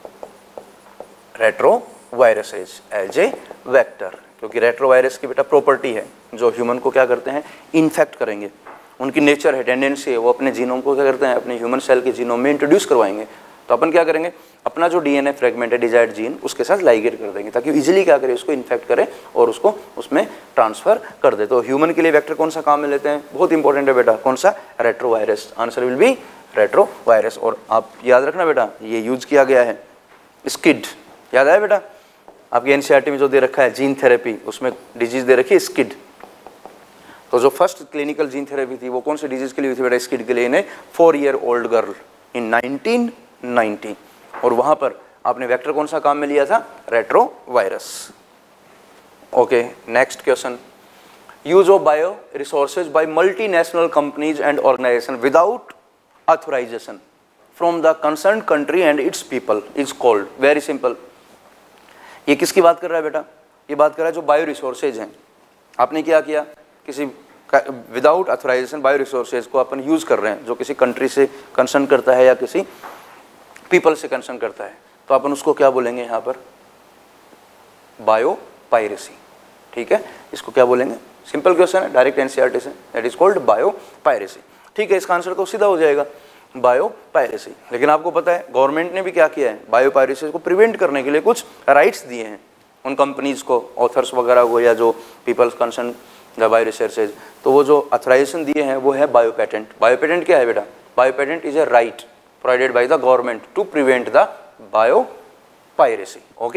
रेट्रोवायरस एज ए वेक्टर, क्योंकि रेट्रोवायरस की बेटा प्रॉपर्टी है जो ह्यूमन को क्या करते हैं? इन्फेक्ट करेंगे। उनकी नेचर है, टेंडेंसी है, वो अपने जीनोम को क्या करते हैं? अपने ह्यूमन सेल के जीनोम में इंट्रोड्यूस करवाएंगे। तो अपन क्या करेंगे, अपना जो डीएनए फ्रेगमेंट है डिजायर्ड जीन उसके साथ लाइगेट कर देंगे ताकि इजीली क्या करें, उसको इन्फेक्ट करें और उसको उसमें ट्रांसफर कर दे। तो ह्यूमन के लिए वेक्टर कौन सा काम में लेते हैं, बहुत इंपॉर्टेंट है बेटा, कौन सा, retrovirus. Answer will be retrovirus. और आप याद रखना बेटा, ये यूज किया गया है स्किड, याद आया बेटा आपकी एनसीईआरटी में जो दे रखा है जीन थेरेपी, उसमें डिजीज दे रखी है स्किड। तो जो फर्स्ट क्लिनिकल जीन थेरेपी थी वो कौन सी डिजीज के लिए हुई थी बेटा, स्किड के लिए, इन्हें 4 ईयर ओल्ड गर्ल इन 1990। और वहां पर आपने वेक्टर कौन सा काम में लिया था, retrovirus. Okay, next question, use of bioresources by multinational companies and organisation without authorisation from the concern country and its people is called, very simple. ये किसकी बात कर रहा है बेटा, ये बात कर रहा है जो बायो रिसोर्सेज हैं, आपने क्या किया, किसी विदाउट ऑथराइजेशन बायो रिसोर्सेज को अपन यूज कर रहे हैं जो किसी कंट्री से कंसर्न करता है या किसी पीपल से कंसर्न करता है, तो अपन उसको क्या बोलेंगे यहाँ पर, बायो पायरेसी। ठीक है, इसको क्या बोलेंगे, सिंपल क्वेश्चन है, डायरेक्ट एनसीईआरटी से, that is called biopiracy. ठीक है, इसका आंसर तो सीधा हो जाएगा बायो पायरेसी। लेकिन आपको पता है गवर्नमेंट ने भी क्या किया है, बायो पायरेसी को प्रिवेंट करने के लिए कुछ राइट्स दिए हैं उन कंपनीज को, ऑथर्स वगैरह को, या जो peoples concern the bio researches, तो वो जो ऑथराइजेशन दिए हैं वो है बायो पेटेंट। बायो पेटेंट क्या है बेटा, biopatent is a right provided by the government to prevent the biopiracy. Okay,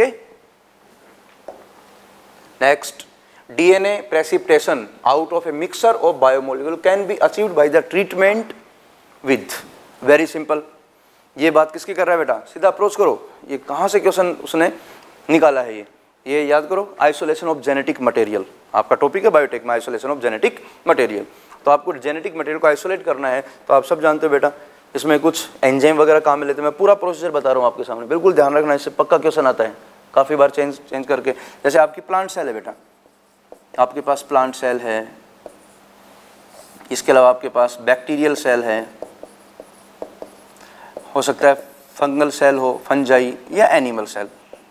next, DNA precipitation out of a mixture of biomolecule can be achieved by the treatment with, very simple. ये बात किसकी कर रहा है बेटा, सीधा approach करो, ये कहाँ से क्वेश्चन उसने निकाला है, ये याद करो, आइसोलेशन ऑफ जेनेटिक मटेरियल, आपका टॉपिक है बायोटेक में आइसोलेशन ऑफ जेनेटिक मटेरियल। तो आपको जेनेटिक मटेरियल को आइसोलेट करना है, तो आप सब जानते हो बेटा इसमें कुछ एंजाइम वगैरह काम में लेते हैं। मैं पूरा प्रोसीजर बता रहा हूँ आपके सामने, बिल्कुल ध्यान रखना, इससे पक्का क्वेश्चन आता है, काफ़ी बार चेंज करके। जैसे आपकी प्लांट सेल है बेटा, आपके पास प्लांट सेल है, इसके अलावा आपके पास बैक्टीरियल सेल है, हो सकता है फंगल सेल हो, फंजाई, या एनिमल सेल,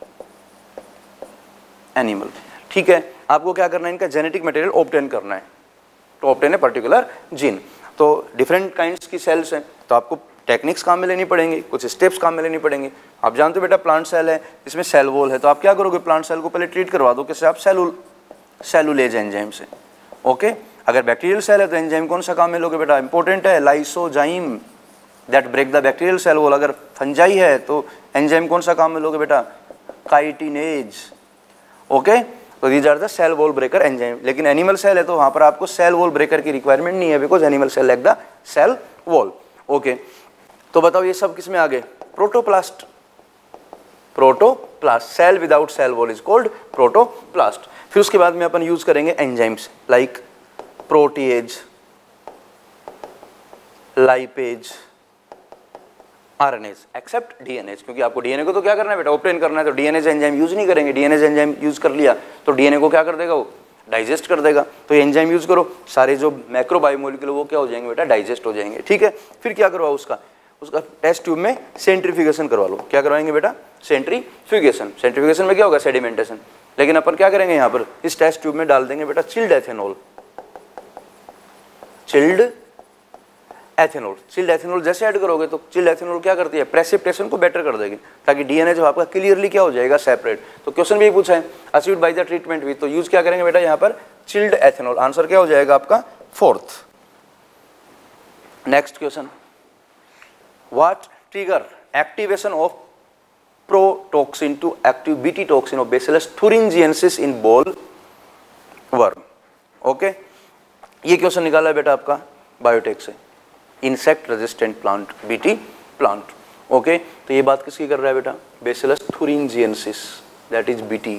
एनिमल। ठीक है, आपको क्या करना है, इनका जेनेटिक मटेरियल ऑब्टेन करना है to obtain a particular gene. तो डिफरेंट काइंड्स की सेल्स हैं, तो आपको टेक्निक्स काम में लेनी पड़ेंगी, कुछ स्टेप्स काम में लेनी पड़ेंगी। आप जानते हो बेटा प्लांट सेल है, इसमें सेल वॉल है, तो आप क्या करोगे, प्लांट सेल को पहले ट्रीट करवा दो किससे, आप सेलुलेज एंजाइम से। ओके, अगर बैक्टीरियल सेल है तो एंजाइम कौन सा काम में लोगे बेटा, इंपॉर्टेंट है, lysozyme that break the bacterial cell wall. अगर फंजाई है तो एंजाइम कौन सा काम में लोगे बेटा, काइटिनेज। ओके, तो these are the cell wall breaker enzyme. लेकिन एनिमल सेल है तो वहां पर आपको सेल वॉल ब्रेकर की रिक्वायरमेंट नहीं है, because animal cell like the cell wall. Okay, तो बताओ ये सब किस में आ गए, protoplast. Protoplast, cell without cell wall is called protoplast. फिर उसके बाद में अपन यूज करेंगे enzymes like protease, lipase, RNase, except DNase, क्योंकि आपको डीएनए को तो क्या करना है बेटा, ऑब्टेन करना है, तो डीएनएज एंजाइम यूज नहीं करेंगे। डीएनएज एंजाइम यूज कर लिया तो डीएनए को क्या कर देगा, वो डाइजेस्ट कर देगा। तो ये एंजाइम यूज करो, सारे जो मैक्रो बायोमोलिक्यूल वो क्या हो जाएंगे बेटा, डाइजेस्ट हो जाएंगे। ठीक है, फिर क्या करवाओ, उसका टेस्ट ट्यूब में सेंट्रीफ्यूगेशन करवा लो। क्या करवाएंगे बेटा, सेंट्रीफ्यूगेशन। सेंट्रीफ्यूगेशन में क्या होगा, सेडिमेंटेशन। लेकिन अपन क्या करेंगे, यहाँ पर इस टेस्ट ट्यूब में डाल देंगे बेटा चिल्ड एथेनॉल। चिल्ड एथेनॉल जैसे ऐड करोगे तो चिल्ड एथेनॉल क्या करती है, प्रेसिपिटेशन को बेटर कर देगी, ताकि डीएनए जो आपका क्लियरली क्या हो जाएगा, सेपरेट। तो क्वेश्चन भी पूछा है, achieved by the treatment with, तो यूज क्या करेंगे बेटा यहाँ पर, चिल्ड एथेनॉल। आंसर क्या हो जाएगा आपका, 4th। Next question, what trigger activation of protoxin to active BT toxin of Bacillus thuringiensis in bollworm. Okay, ये क्वेश्चन निकाला है बेटा आपका बायोटेक से, insect resistant plant, BT plant. Okay, तो ये बात किसकी कर रहा है बेटा, Bacillus thuringiensis, that is BT.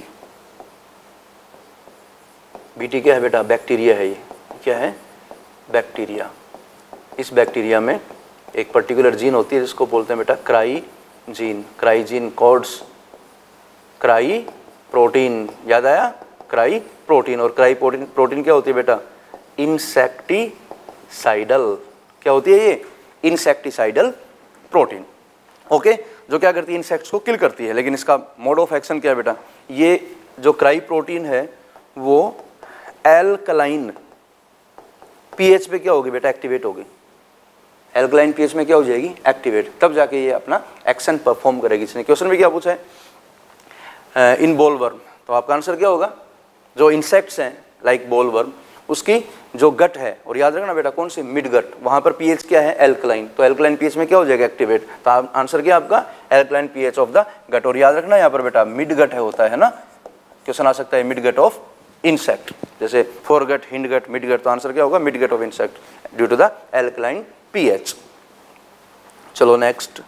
BT क्या है बेटा, बैक्टीरिया है। ये क्या है, बैक्टीरिया। इस बैक्टीरिया में एक पर्टिकुलर जीन होती है जिसको बोलते हैं बेटा cry gene. Cry gene codes cry protein, याद आया, क्राई प्रोटीन। और क्राई प्रोटीन क्या होती है बेटा, इंसेक्टिसाइडल। क्या होती है ये, इंसेक्टिसाइडल प्रोटीन। ओके, जो क्या करती है, इंसेक्ट्स को किल करती है। लेकिन इसका मोड ऑफ एक्शन क्या है बेटा, ये जो क्राई प्रोटीन है वो एल्कलाइन पीएच पे क्या होगी बेटा, एक्टिवेट होगी। एल्कलाइन पीएच में क्या हो जाएगी, एक्टिवेट, तब जाके ये अपना एक्शन परफॉर्म करेगी। इसने क्वेश्चन में क्या पूछा है, इन बोलवर्म, तो आपका आंसर क्या होगा, जो इंसेक्ट्स हैं लाइक बोलवर्म, उसकी जो गट है, और याद रखना बेटा कौन सी, मिड गट, वहां पर पीएच क्या है, एल्कलाइन, तो एल्कलाइन पीएच में क्या हो जाएगा, एक्टिवेट, तो आंसर क्या आपका, alkaline pH of the gut. और याद रखना यहाँ पर बेटा मिड गट है होता है ना, क्वेश्चन आ सकता है मिड गट ऑफ इंसेक्ट, जैसे foregut, hind gut, mid gut, तो आंसर क्या होगा, mid gut of insect due to the alkaline pH. चलो next,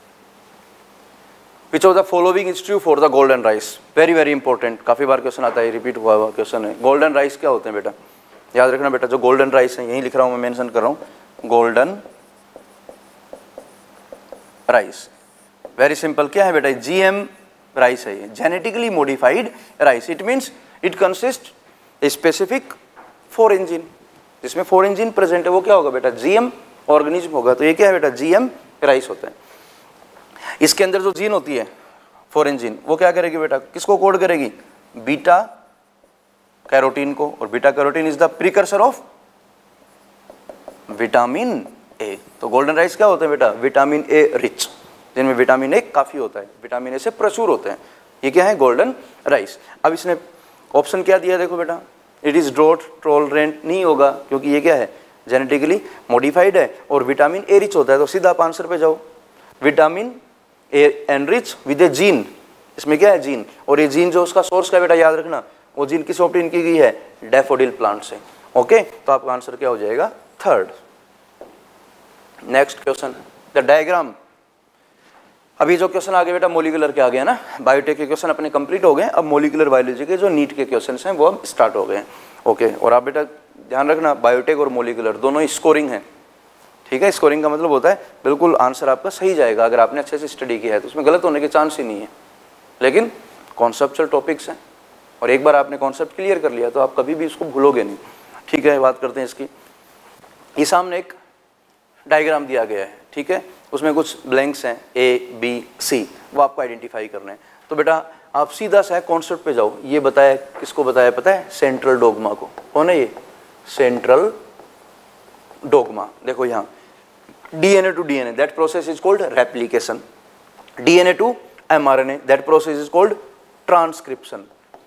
which of the following is true for the golden rice, very very important, काफी बार question आता है, repeat हुआ हुआ क्वेश्चन है। गोल्डन राइस क्या होते हैं बेटा, याद रखना बेटा, जो गोल्डन राइस है, यही लिख रहा हूं मैं, मेंशन कर रहा हूं, गोल्डन राइस, वेरी सिंपल, क्या है बेटा, जीएम राइस है, ये genetically modified rice, it means it consist a specific 4 engine, जिसमें 4 इंजिन प्रेजेंट है, वो क्या होगा बेटा, जीएम ऑर्गेनिज्म होगा, तो ये क्या है बेटा, जीएम राइस होता है। इसके अंदर जो जीन होती है 4 इंजिन, वो क्या करेगी बेटा, किसको कोड करेगी, बीटा कैरोटीन को, और beta carotene is the precursor of vitamin A, तो गोल्डन राइस क्या होते हैं बेटा, विटामिन ए रिच, जिनमें विटामिन ए काफी होता है, विटामिन ए से प्रचुर होते हैं, ये क्या है, गोल्डन राइस। अब इसने ऑप्शन क्या दिया, देखो बेटा, इट इज ड्रॉट टॉलरेंट नहीं होगा, क्योंकि ये क्या है, जेनेटिकली मॉडिफाइड है, और विटामिन ए रिच होता है, तो सीधा आप आंसर पे जाओ, vitamin A enrich with a gene, इसमें क्या है, जीन, और ये जीन जो उसका सोर्स का बेटा याद रखना, वो जीन किस ऑप्टेन की गई है, डैफोडिल प्लांट से, ओके, तो आपका आंसर क्या हो जाएगा, 3rd। Next question, the diagram, अभी जो क्वेश्चन आगे बेटा मॉलिक्यूलर के आ गए ना, बायोटेक के क्वेश्चन अपने कंप्लीट हो गए, अब मॉलिक्यूलर बायोलॉजी के जो नीट के क्वेश्चन हैं वो अब स्टार्ट हो गए हैं, ओके। और आप बेटा ध्यान रखना, बायोटेक और मॉलिक्यूलर दोनों ही स्कोरिंग है, ठीक है, स्कोरिंग का मतलब होता है बिल्कुल आंसर आपका सही जाएगा, अगर आपने अच्छे से स्टडी किया है तो उसमें गलत होने के चांस ही नहीं है, लेकिन कॉन्सेप्चुअल टॉपिक्स हैं, और एक बार आपने कॉन्सेप्ट क्लियर कर लिया तो आप कभी भी उसको भूलोगे नहीं, ठीक है। बात करते हैं इसकी, ये सामने एक डायग्राम दिया गया है, ठीक है, उसमें कुछ ब्लैंक्स हैं ए बी सी, वो आपको आइडेंटिफाई करना है, तो बेटा आप सीधा सा कॉन्सेप्ट पे जाओ, ये बताया, किसको बताया पता है, सेंट्रल डोगमा को, कौन है ये, सेंट्रल डोगमा, देखो यहाँ DNA to DNA, that process is called replication, DNA to mRNA, that process is called transcription,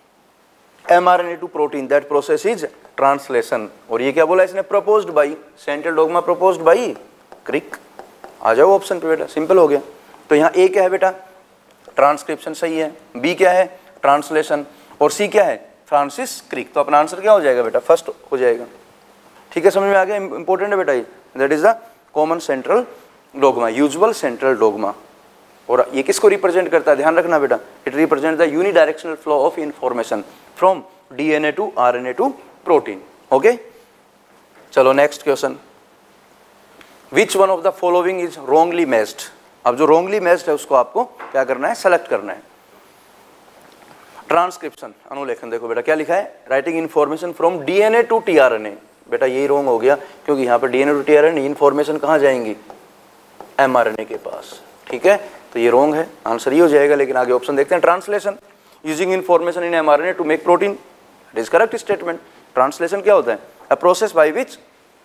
mRNA to protein, that process is translation, और ये क्या बोला इसने, proposed by, central dogma proposed by Crick. आ जाओ option पे बेटा, simple हो गया। तो यहाँ A क्या है बेटा, ट्रांसक्रिप्शन सही है, B क्या है, ट्रांसलेशन, और C क्या है, फ्रांसिस क्रिक, तो अपना आंसर क्या हो जाएगा बेटा, फर्स्ट हो जाएगा, ठीक है, समझ में आ गया, इंपॉर्टेंट है बेटा ये, that is the common central dogma, usual central dogma, और ये किसको रिप्रेजेंट करता है, ध्यान रखना बेटा, it represent the unidirectional flow of information from DNA to RNA to protein, okay. चलो next question, which one of the following is wrongly matched, अब जो रॉन्गली मैच्ड है उसको आपको क्या करना है, सेलेक्ट करना है। ट्रांसक्रिप्शन, अनुलेखन, देखो बेटा क्या लिखा है, writing information from DNA to tRNA, बेटा यही रॉन्ग हो गया, क्योंकि यहाँ पर DNA टू tRNA इन्फॉर्मेशन कहाँ जाएंगी, mRNA के पास, ठीक है, तो ये रॉन्ग है, आंसर ये हो जाएगा। लेकिन आगे ऑप्शन देखते हैं, translation, using information in mRNA to make protein, it is correct statement. Translation क्या होता है, a process by which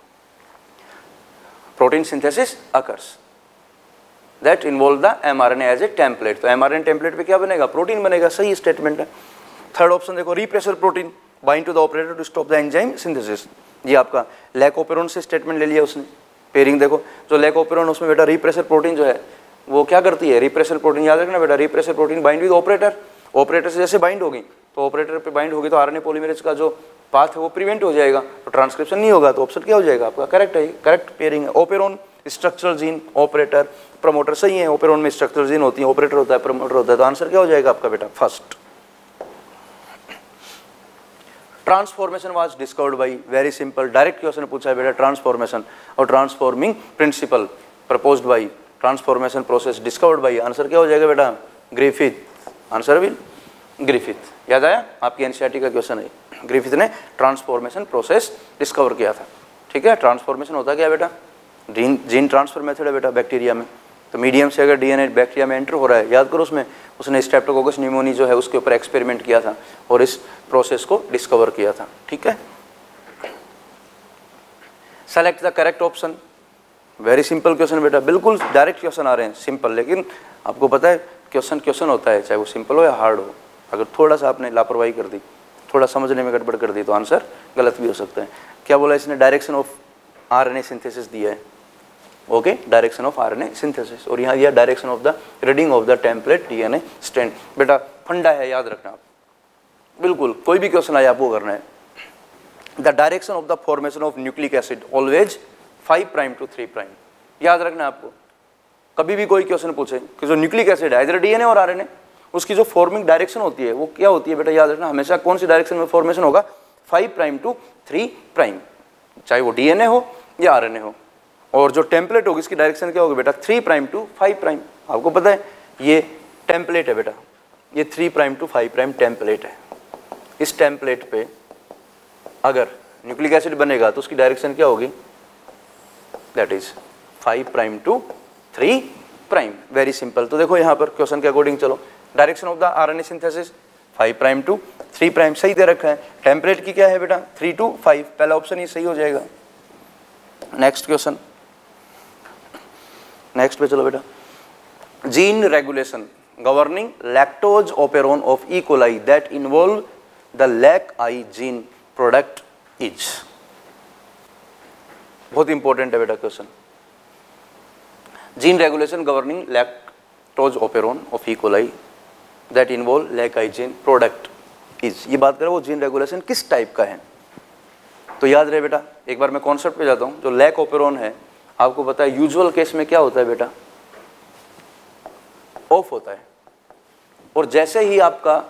protein synthesis occurs that involve the mRNA as a template, तो mRNA टेम्पलेट पे क्या बनेगा, प्रोटीन बनेगा, सही स्टेटमेंट है। थर्ड ऑप्शन देखो, repressor protein bind to the operator to stop the enzyme synthesis, ये आपका लैकोपेरोन से स्टेटमेंट ले लिया उसने। पेयरिंग देखो, जो लैकोपेरोन उसमें बेटा रिप्रेसर प्रोटीन जो है वो क्या करती है, रिप्रेसर प्रोटीन, याद रखना बेटा, repressor protein bind with operator, operator से जैसे बाइंड होगी तो ऑपरेटर पे बाइंड होगी तो आरएनए पॉलीमरेज का जो पाथ है वो प्रिवेंट हो जाएगा, तो ट्रांसक्रिप्शन नहीं होगा, तो ऑप्शन क्या हो जाएगा आपका, करेक्ट है, करेक्ट पेयरिंग है। Operon structural gene, operator, promoter, सही है, ओपेरोन में स्ट्रक्चरल जीन होती है, ऑपरेटर होता है, प्रमोटर होता है, तो आंसर क्या हो जाएगा आपका बेटा, first. Transformation was discovered by, very simple, direct question पूछा है बेटा, ट्रांसफॉर्मेशन और transforming principle proposed by, transformation process discovered by, answer क्या हो जाएगा बेटा, ग्रिफिथ, आंसर विल ग्रिफिथ। याद आया, आपकी एनसीईआरटी का क्वेश्चन है, ग्रिफिथ ने ट्रांसफॉर्मेशन प्रोसेस डिस्कवर किया था, ठीक है। ट्रांसफॉर्मेशन होता क्या है बेटा, जीन ट्रांसफर मेथड है बेटा बैक्टीरिया में, तो मीडियम से अगर डीएनए बैक्टीरिया में एंटर हो रहा है, याद करो उसमें उसने स्ट्रेप्टोकोकस न्यूमोनी जो है उसके ऊपर एक्सपेरिमेंट किया था और इस प्रोसेस को डिस्कवर किया था, ठीक है। Select the correct option, very simple question बेटा, बिल्कुल डायरेक्ट क्वेश्चन आ रहे हैं सिंपल, लेकिन आपको पता है क्वेश्चन होता है, चाहे वो सिंपल हो या हार्ड हो। अगर थोड़ा सा आपने लापरवाही कर दी, थोड़ा समझने में गड़बड़ कर दी, तो आंसर गलत भी हो सकता है। क्या बोला इसने? डायरेक्शन ऑफ आरएनए सिंथेसिस दिया है, okay, direction of RNA synthesis, और यहाँ दिया direction of the reading of the template DNA strand. बेटा फंडा है, याद रखना आप, बिल्कुल कोई भी क्वेश्चन आए आपको करना है। The direction of the formation of nucleic acid always 5' to 3', याद रखना आपको। कभी भी कोई क्वेश्चन पूछे कि जो न्यूक्लिक एसिड है, इधर डीएनए और आरएनए, उसकी जो फॉर्मिंग डायरेक्शन होती है वो क्या होती है बेटा, याद रखना हमेशा कौन सी डायरेक्शन में फॉर्मेशन होगा, 5' to 3', चाहे वो डीएनए हो या आरएनए हो। और जो टेम्पलेट होगी इसकी डायरेक्शन क्या होगी बेटा, 3' to 5'। आपको पता है ये टेम्पलेट है बेटा, ये 3' to 5' टेम्पलेट है। इस टेम्पलेट पे अगर न्यूक्लिक एसिड बनेगा तो उसकी डायरेक्शन क्या होगी, that is 5' to 3'। Very simple. तो देखो यहाँ पर क्वेश्चन के अकॉर्डिंग चलो, direction of the RNA synthesis 5' to 3' सही दे रखा है। टेम्पलेट की क्या है बेटा, 3 to 5, पहला ऑप्शन ही सही हो जाएगा। नेक्स्ट क्वेश्चन, नेक्स्ट पे चलो बेटा। Gene regulation governing lactose operon of E coli that involve the lac I gene product is. बहुत इंपॉर्टेंट है बेटा question. Gene regulation governing lactose operon of E coli that involve lac I gene product is, ये बात करें वो gene regulation किस type का है। तो याद रहे बेटा, एक बार मैं कॉन्सेप्ट पे जाता हूँ। जो लैक ओपेरोन है आपको पता है यूजुअल केस में क्या होता है बेटा, ऑफ होता है, और जैसे ही आपका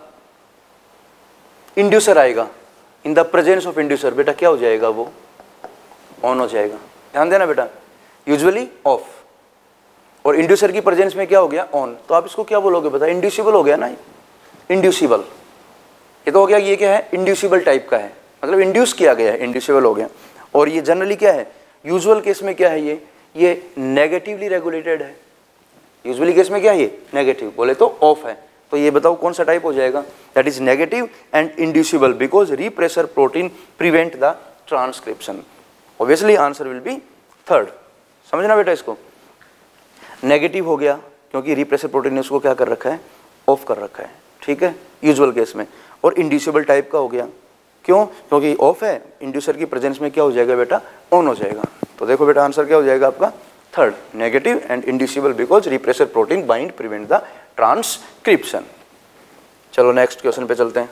इंड्यूसर आएगा, in the presence of inducer, बेटा क्या हो जाएगा, वो ऑन हो जाएगा। ध्यान देना बेटा, यूजुअली ऑफ, और इंड्यूसर की प्रेजेंस में क्या हो गया, ऑन। तो आप इसको क्या बोलोगे बता, इंड्यूसिबल हो गया ना, इंड्यूसिबल। ये तो हो गया, ये क्या है, इंड्यूसिबल टाइप का है, मतलब इंड्यूस किया गया है, इंड्यूसिबल हो गया। और ये जनरली क्या है, यूजुअल केस में क्या है, ये नेगेटिवली रेगुलेटेड है। यूजुअली केस में क्या है, ये नेगेटिव, बोले तो ऑफ है। तो ये बताओ कौन सा टाइप हो जाएगा, that is negative and inducible because repressor protein prevent the transcription. Obviously answer will be third. समझना बेटा इसको, नेगेटिव हो गया क्योंकि रिप्रेसर प्रोटीन ने उसको क्या कर रखा है, ऑफ कर रखा है, ठीक है, यूजुअल केस में। और इंड्यूसिबल टाइप का हो गया, क्यों, क्योंकि ऑफ है, इंड्यूसर की प्रेजेंस में क्या हो जाएगा बेटा, ऑन हो जाएगा। तो देखो बेटा आंसर क्या हो जाएगा आपका, third, negative and inducible because repressor protein bind prevent the transcription. चलो नेक्स्ट क्वेश्चन पे चलते हैं।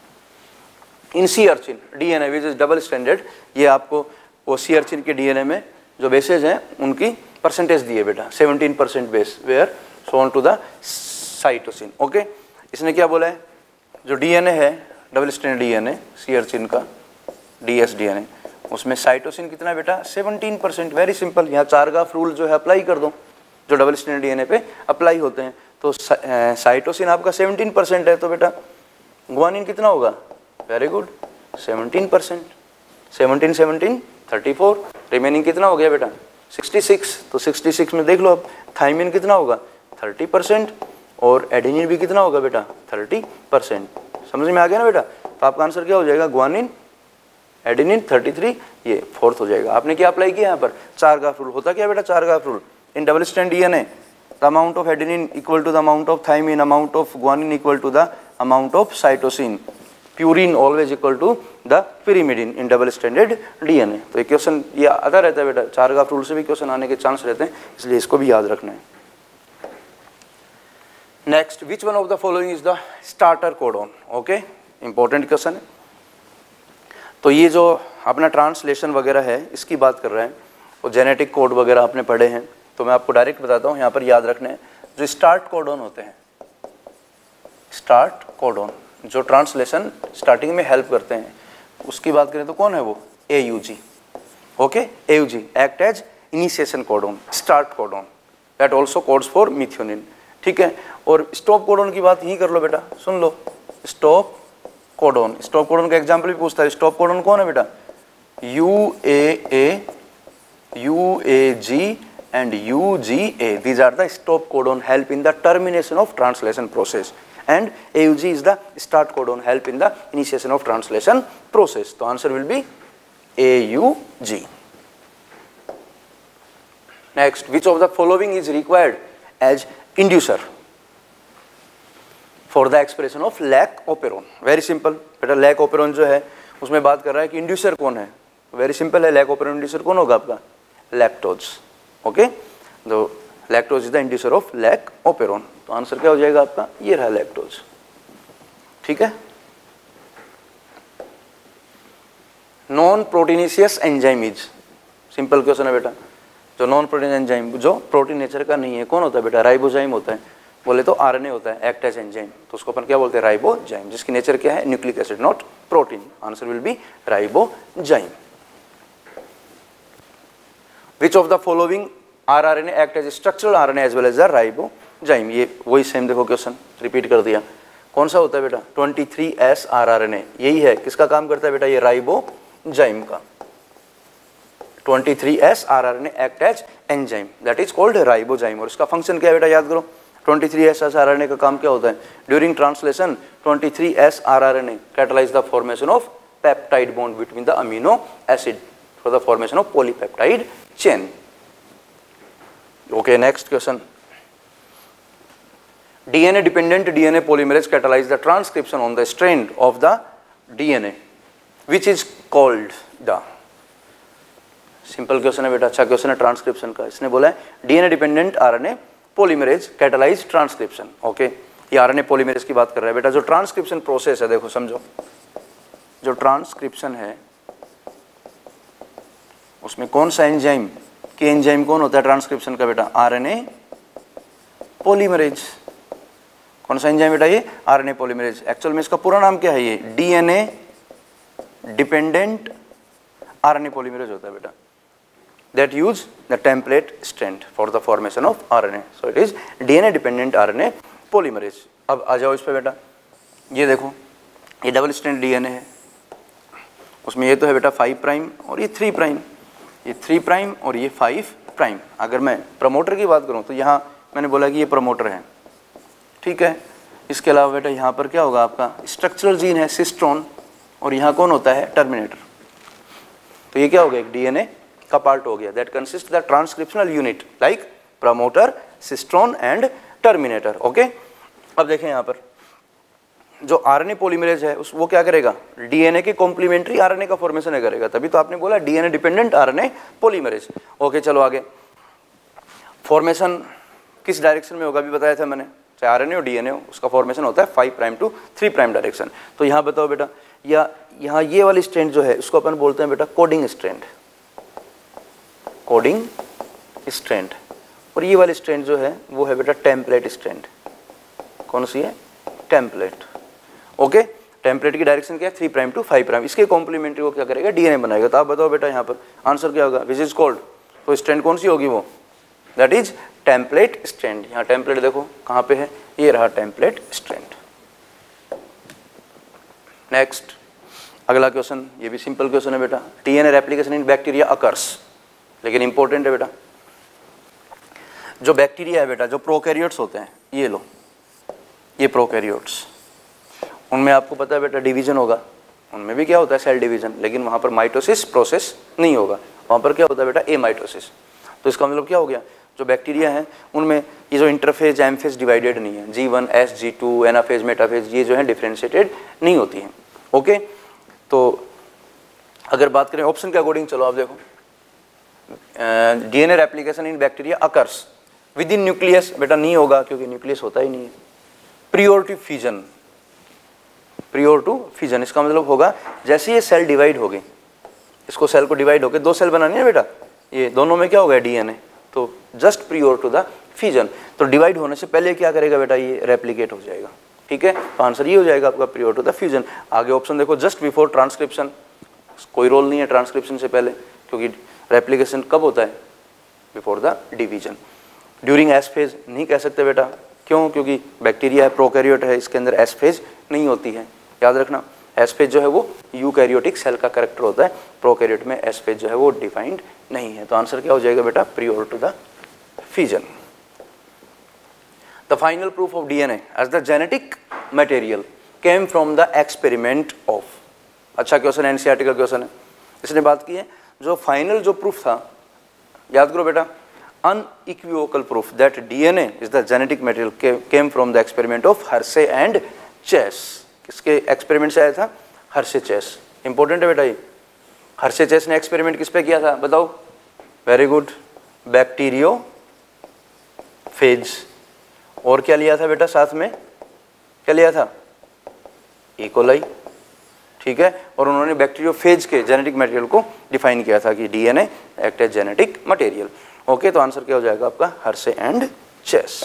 In sea urchin DNA which is double standard, ये आपको वो सी अर्चिन के डीएनए में जो बेसेज हैं उनकी परसेंटेज दी है बेटा, 17% base were shown to the cytosine. Okay, इसने क्या बोला है, जो डीएनए है double standard DNA sea urchin का डीएस डीएनए, उसमें साइटोसिन कितना बेटा, 17%। वेरी सिंपल, यहाँ चारगाफ रूल जो है अप्लाई कर दो, जो डबल स्टैंडर्ड डीएनए पे अप्लाई होते हैं। तो साइटोसिन आपका 17% है, तो बेटा ग्वानिन कितना होगा, वेरी गुड, 17%। 17 17 34, रिमेनिंग कितना हो गया बेटा, 66। तो 66 में देख लो अब, थाइमिन कितना होगा, 30%, और एडेनिन भी कितना होगा बेटा, 30%। समझ में आ गया ना बेटा। तो आपका आंसर क्या हो जाएगा, ग्वानिन, एडेनिन 33, ये फोर्थ हो जाएगा। आपने क्या अप्लाई किया यहाँ पर, चारगाफ रूल। होता क्या बेटा Chargaff rule, in double stand DNA the amount of adenine equal to the amount of thymine, amount of guanine equal to the amount of cytosine, purine always equal to the pyrimidine in double standard DNA. तो ये question ये आता रहता है बेटा, Chargaff rule से भी question आने के चांस रहते हैं, इसलिए इसको भी याद रखना है। Next, which one of the following is the starter codon. Okay, important question है। तो ये जो अपना ट्रांसलेशन वगैरह है इसकी बात कर रहे हैं, और जेनेटिक कोड वगैरह आपने पढ़े हैं, तो मैं आपको डायरेक्ट बताता हूँ, यहाँ पर याद रखना है जो स्टार्ट कोडॉन होते हैं, स्टार्ट कोडॉन जो ट्रांसलेशन स्टार्टिंग में हेल्प करते हैं, उसकी बात करें तो कौन है वो, AUG। Okay, AUG act as initiation codon, start codon, that also codes for methionine, ठीक है। और स्टॉप कोडॉन की बात यही कर लो बेटा, सुन लो, स्टॉप कोडॉन, स्टॉप कोडॉन का एग्जाम्पल भी पूछता है। स्टॉप कोडॉन कौन है बेटा, UAA, UAG and UGA, these are the stop codon help in the termination of translation process, and AUG is the start codon help in the initiation of translation process. तो answer will be AUG. Next, which of the following is required as inducer for the expression of lac operon. Very simple बेटा, lac operon जो है उसमें बात कर रहा है कि इंड्यूसर कौन है। वेरी सिंपल है, लैक ओपेरोन इंड्यूसर कौन होगा आपका, लैक्टोज। ओके, तो lactose is the inducer of lac operon. तो आंसर क्या हो जाएगा आपका, ये रहा लैक्टोज। ठीक है, non proteinaceous enzyme is, simple question है बेटा, जो नॉन प्रोटीन एंजाइम जो प्रोटीन नेचर का नहीं है कौन होता है बेटा, राइबोजाइम होता है। बोले तो आरएनए होता है, एक्ट एज एंजाइम, तो उसको अपन क्या बोलते हैं, राइबोजाइम, जिसकी नेचर क्या है, nucleic acid, not protein. Answer will be ribozyme. Which of the following rRNA act as structural RNA as well as the ribozyme. ये वही सेम देखो क्वेश्चन रिपीट कर दिया। कौन सा होता है बेटा, 23S आरआरएनए, यही है, किसका काम करता है बेटा, ये राइबोजाइम का। 23S rRNA act as enzyme, that is called ribozyme. और इसका फंक्शन क्या है बेटा, याद करो, 23S आरआरएनए का काम क्या होता है, during translation 23S rRNA catalyse the formation of peptide bond between the amino acid for the formation of polypeptide chain. Okay, next question, DNA dependent DNA polymerase catalyze the transcription on the strand of the DNA which is called the, simple question है बेटा, अच्छा question है transcription का। इसने बोला है DNA dependent RNA polymerase catalyse transcription. Okay, ये RNA polymerase की बात कर रहा है बेटा। जो ट्रांसक्रिप्शन प्रोसेस है, देखो समझो, जो ट्रांसक्रिप्शन है उसमें कौन सा एंजाइम, के एंजाइम कौन होता है ट्रांसक्रिप्शन का बेटा, RNA पॉलीमरेज। कौन सा एंजाइम बेटा, ये आरएनए पॉलीमरेज। एक्चुअल में इसका पूरा नाम क्या है, ये डीएनए डिपेंडेंट आरएनए पॉलीमरेज होता है बेटा, that use the template strand for the formation of RNA, so it is DNA dependent RNA polymerase. अब आ जाओ इस पे बेटा, ये देखो, ये डबल स्ट्रैंड डीएनए है, उसमें ये तो है बेटा 5 प्राइम और ये 3 प्राइम, ये 3 प्राइम और ये 5 प्राइम। अगर मैं प्रमोटर की बात करूँ तो यहाँ मैंने बोला कि ये प्रमोटर है, ठीक है। इसके अलावा बेटा यहाँ पर क्या होगा, आपका स्ट्रक्चरल जीन है सिस्ट्रॉन, और यहाँ कौन होता है, टर्मिनेटर। तो ये क्या हो गया, एक डीएनए का पार्ट हो गया, that consist the transcriptional unit like promoter, cistron and terminator. Okay, अब देखें यहाँ पर जो आरएनए पॉलीमरेज है उस वो क्या करेगा, डीएनए के कॉम्प्लीमेंट्री आरएनए का फॉर्मेशन करेगा, तभी तो आपने बोला DNA dependent RNA polymerase. Okay, चलो आगे, फॉर्मेशन किस डायरेक्शन में होगा अभी बताया था मैंने, चाहे आरएनए हो डीएनए हो, उसका फॉर्मेशन होता है 5 प्राइम टू 3 प्राइम डायरेक्शन। तो यहाँ बताओ बेटा, या यहाँ ये वाली स्ट्रैंड जो है उसको अपन बोलते हैं बेटा कोडिंग स्ट्रैंड, कोडिंग स्ट्रैंड, और ये वाली स्ट्रैंड जो है वो है बेटा टेम्पलेट स्ट्रैंड। कौन सी है, टेम्पलेट। ओके, टेम्पलेट की डायरेक्शन क्या है, 3 प्राइम टू 5 प्राइम, इसके कॉम्प्लीमेंट्री वो क्या करेगा, डीएनए बनाएगा। तो आप बताओ बेटा यहाँ पर आंसर क्या होगा, विच इज कॉल्ड, तो स्ट्रैंड कौन सी होगी वो, दैट इज टेम्पलेट स्ट्रैंड। यहाँ टेम्पलेट देखो कहाँ पे है, ये रहा टेम्पलेट स्ट्रैंड। नेक्स्ट, अगला क्वेश्चन, ये भी सिंपल क्वेश्चन है बेटा, DNA replication in bacteria occurs, लेकिन इंपॉर्टेंट है बेटा। जो बैक्टीरिया है बेटा, जो प्रोकैरियोट्स होते हैं, ये लो, ये प्रोकैरियोट्स, उनमें आपको पता है बेटा डिवीजन होगा, उनमें भी क्या होता है, सेल डिवीजन, लेकिन वहाँ पर माइटोसिस प्रोसेस नहीं होगा, वहाँ पर क्या होता है बेटा, एमाइटोसिस। तो इसका मतलब क्या हो गया, जो बैक्टीरिया हैं उनमें ये जो इंटरफेज एमफेज डिवाइडेड नहीं है, G1 S G2 anaphase metaphase, ये जो है डिफरेंशिएटेड नहीं होती हैं। ओके, तो अगर बात करें ऑप्शन के अकॉर्डिंग, चलो आप देखो, DNA replication in bacteria occurs within nucleus, बेटा नहीं होगा क्योंकि न्यूक्लियस होता ही नहीं है। Prior to fusion, prior to fusion, इसका मतलब होगा जैसे ये सेल डिवाइड हो गई, इसको सेल को डिवाइड होकर 2 सेल बनानी है बेटा, ये दोनों में क्या होगा, डीएनए, तो just prior to the fusion. तो डिवाइड होने से पहले क्या करेगा बेटा, ये रेप्लिकेट हो जाएगा, ठीक है। तो आंसर ये हो जाएगा आपका प्रियोर टू द फ्यूजन। आगे ऑप्शन देखो, जस्ट बिफोर ट्रांसक्रिप्शन, कोई रोल नहीं है ट्रांसक्रिप्शन से पहले, क्योंकि रेप्लिकेशन कब होता है, before the division. During S phase नहीं कह सकते बेटा, क्यों, क्योंकि बैक्टीरिया है, प्रोकैरियोट है, इसके अंदर एस फेज नहीं होती है, याद रखना। एस फेज जो है वो यूकैरियोटिक सेल का कैरेक्टर होता है, प्रोकैरियोट में एस फेज जो है वो डिफाइंड नहीं है। तो आंसर क्या हो जाएगा बेटा, prior to the fusion. The final proof of DNA as the genetic material came from the experiment of, अच्छा क्वेश्चन, एनसीईआरटी का क्वेश्चन है, इसने बात की है। जो फाइनल जो प्रूफ था, याद करो बेटा, unequivocal proof that DNA is the genetic material came from the experiment of Hershey and Chase. किसके एक्सपेरिमेंट से आया था? Hershey chess. इंपॉर्टेंट है बेटा ये. हर्शे चेस ने एक्सपेरिमेंट किस पे किया था बताओ? Very good, bacteriophage. और क्या लिया था बेटा साथ में? क्या लिया था? इकोलाई. ठीक है. और उन्होंने बैक्टीरियोफेज के जेनेटिक मटेरियल को डिफाइन किया था कि DNA act as genetic material. Okay, तो आंसर क्या हो जाएगा आपका? Hershey and Chase.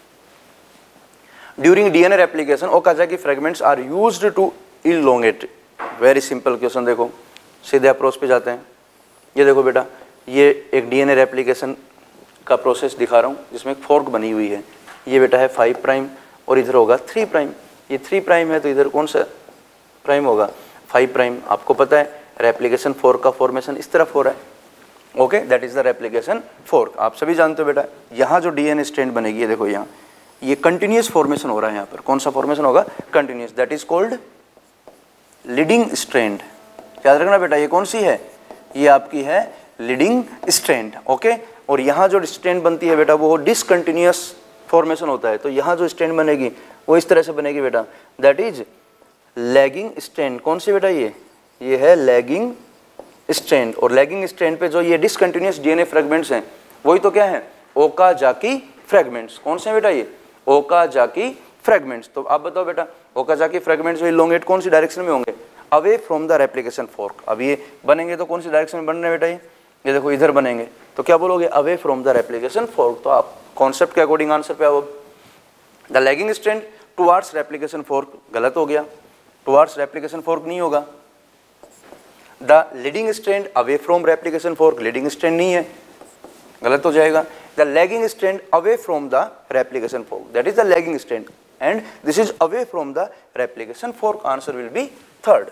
During DNA replication Okazaki fragments are used to elongate. Very simple question. देखो सीधे अप्रोच पे जाते हैं. ये देखो बेटा, ये एक डीएनए रेप्लिकेशन का प्रोसेस दिखा रहा हूँ जिसमें एक फोर्क बनी हुई है. ये बेटा है 5 प्राइम और इधर होगा 3 प्राइम. ये 3 प्राइम है तो इधर कौन सा प्राइम होगा? 5 प्राइम. आपको पता है रेप्लिकेशन फोर्क का फॉर्मेशन इस तरफ हो रहा है. Okay, that is the replication fork. आप सभी जानते हो बेटा, यहाँ जो डीएनए स्ट्रैंड बनेगी, ये देखो यहाँ ये कंटिन्यूस फॉर्मेशन हो रहा है. यहाँ पर कौन सा फॉर्मेशन होगा? Continuous. That is called leading strand. याद रखना बेटा, ये कौन सी है? ये आपकी है लीडिंग स्ट्रैंड. ओके, और यहाँ जो स्ट्रैंड बनती है बेटा वो डिसकंटिन्यूस फॉर्मेशन होता है. तो यहाँ जो स्ट्रैंड बनेगी वो इस तरह से बनेगी बेटा. That is lagging strand. कौन सी बेटा? ये है लैगिंग स्ट्रैंड. और लैगिंग स्ट्रैंड पे जो ये डिसकंटिन्यूस डीएनए फ्रेगमेंट्स हैं वही तो क्या है? Okazaki fragments. कौन से बेटा? ये ओकाजाकी फ्रेगमेंट्स. तो आप बताओ बेटा, ओकाजाकी फ्रेगमेंट्स जो इलोंगेट कौन सी डायरेक्शन में होंगे? Away from the replication fork. अब ये बनेंगे तो कौन सी डायरेक्शन में बन रहे हैं बेटा? ये देखो इधर बनेंगे तो क्या बोलोगे? Away from the replication fork. तो आप कॉन्सेप्ट के अकॉर्डिंग आंसर पे आओ. The lagging strand towards replication fork गलत हो गया. टुवार्ड्स रेप्लिकेशन फोर्क नहीं होगा. The leading strand away from replication fork, leading strand नहीं है, गलत हो जाएगा. The lagging strand away from the replication fork, that is the lagging strand and this is away from the replication fork. Answer will be third.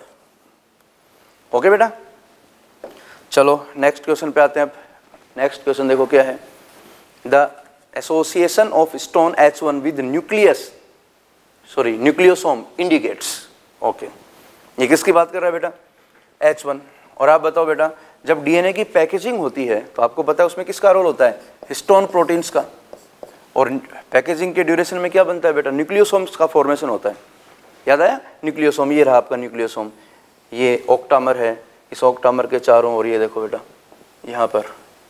Okay बेटा, चलो next question पे आते हैं. अब नेक्स्ट क्वेश्चन देखो क्या है. The association of stone H1 with nucleosome indicates. Okay, ये किसकी बात कर रहा है बेटा? H1. और आप बताओ बेटा, जब डीएनए की पैकेजिंग होती है तो आपको पता है उसमें किसका रोल होता है? हिस्टोन प्रोटीन्स का. और पैकेजिंग के ड्यूरेशन में क्या बनता है बेटा? न्यूक्लियोसोम्स का फॉर्मेशन होता है. याद आया? न्यूक्लियोसोम. ये रहा आपका न्यूक्लियोसोम. ये ऑक्टामर है, इस ऑक्टामर के चारों ओर ये देखो बेटा, यहाँ पर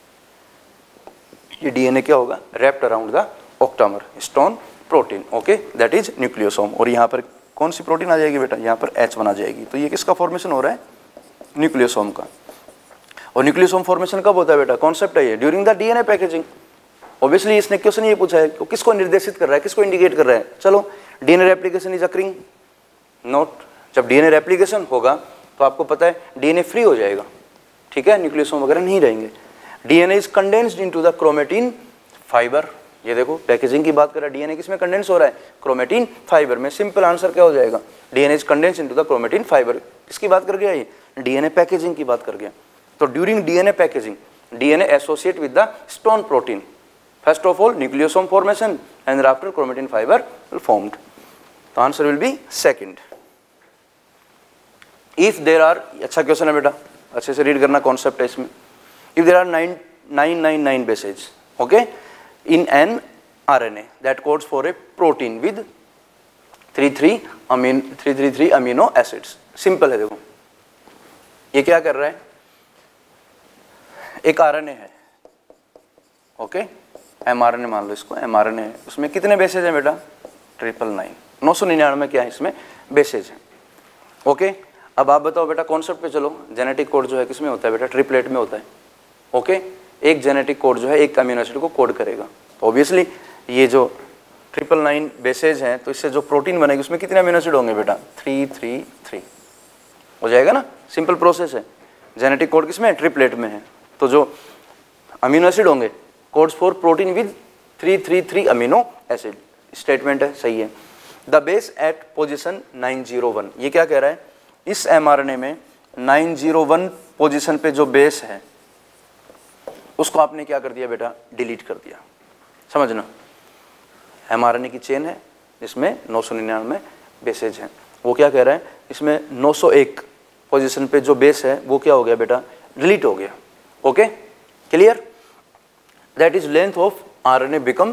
ये डीएनए क्या होगा? Wrapped around the octamer, histone protein. Okay, that is nucleosome. और यहाँ पर कौन सी प्रोटीन आ जाएगी बेटा? यहाँ पर H1 आ जाएगी. तो ये किसका फॉर्मेशन हो रहा है? न्यूक्लियोसोम का. और न्यूक्लियोसोम फॉर्मेशन कब होता है बेटा? कॉन्सेप्ट है ये during the DNA packaging. Obviously इसने क्वेश्चन ये पूछा है कि किसको निर्देशित कर रहा है, किसको इंडिकेट कर रहा है. चलो, DNA replication is occurring. Note, जब डीएनए रेप्लिकेशन होगा तो आपको पता है डीएनए फ्री हो जाएगा. ठीक है, न्यूक्लियोसोम वगैरह नहीं रहेंगे. DNA is condensed into the chromatin fibre. ये देखो पैकेजिंग की बात कर रहा है, डीएनए किसमें कंडेंस हो रहा है? क्रोमेटिन फाइबर में. सिंपल आंसर क्या हो जाएगा? DNA is condensed into the chromatin fibre. किसकी बात कर गया? ये डीएनए पैकेजिंग की बात कर गया. तो during DNA packaging DNA associate with the stone protein. First of all nucleosome formation and after chromatin fibre formed. तो answer will be second. If there are, अच्छा क्वेश्चन है बेटा, अच्छे से रीड करना, कॉन्सेप्ट है इसमें. If there are 999 bases, okay, in an RNA that codes for a protein with 333 amino acids. Simple है. देखो ये क्या कर रहा है? एक RNA है, ओके, mRNA मान लो इसको, mRNA है. उसमें कितने बेसेज हैं बेटा? 999 क्या है इसमें बेसेज है. ओके, अब आप बताओ बेटा, कॉन्सेप्ट पे चलो. जेनेटिक कोड जो है किसमें होता है बेटा? ट्रिपलेट में होता है. ओके, एक जेनेटिक कोड जो है एक अमीनो एसिड को कोड करेगा. तो ऑब्वियसली ये जो 999 बेसेज हैं तो इससे जो प्रोटीन बनेगी उसमें कितने अमीनो एसिड होंगे बेटा? 333 हो जाएगा ना. सिंपल प्रोसेस है. जेनेटिक कोड किसमें है? ट्रिपलेट में है. तो जो अमीनो एसिड होंगे codes for protein with 333 amino acid. Statement है, सही है. The base at position 901. ये क्या कह रहा है? इस mRNA में 901 पोजिशन पे जो बेस है उसको आपने क्या कर दिया बेटा? डिलीट कर दिया. समझना, mRNA की चेन है इसमें 999 बेसेज हैं. वो क्या कह रहा है? इसमें 901 पोजीशन पे जो बेस है वो क्या हो गया बेटा? डिलीट हो गया. Okay, clear. That is length of RNA become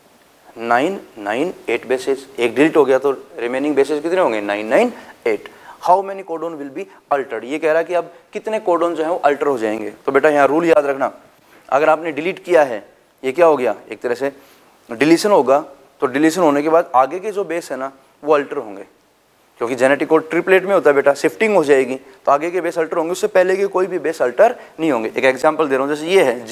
998 bases. एक डिलीट हो गया तो रिमेनिंग बेसेस कितने होंगे? 998। How many codon will be altered, ये कह रहा है कि अब कितने कोडोन जो है वो अल्टर हो जाएंगे। तो बेटा यहाँ रूल याद रखना, अगर आपने डिलीट किया है, ये क्या हो गया, एक तरह से डिलीशन होगा, तो डिलीशन होने के बाद आगे के जो बेस है ना वो अल्टर होंगे, क्योंकि जेनेटिक कोड ट्रिपलेट में होता है बेटा, शिफ्टिंग हो जाएगी तो आगे के बेस अल्टर होंगे, उससे पहले के कोई भी बेस अल्टर नहीं होंगे। एक एग्जांपल दे रहा हूँ, जैसे ये है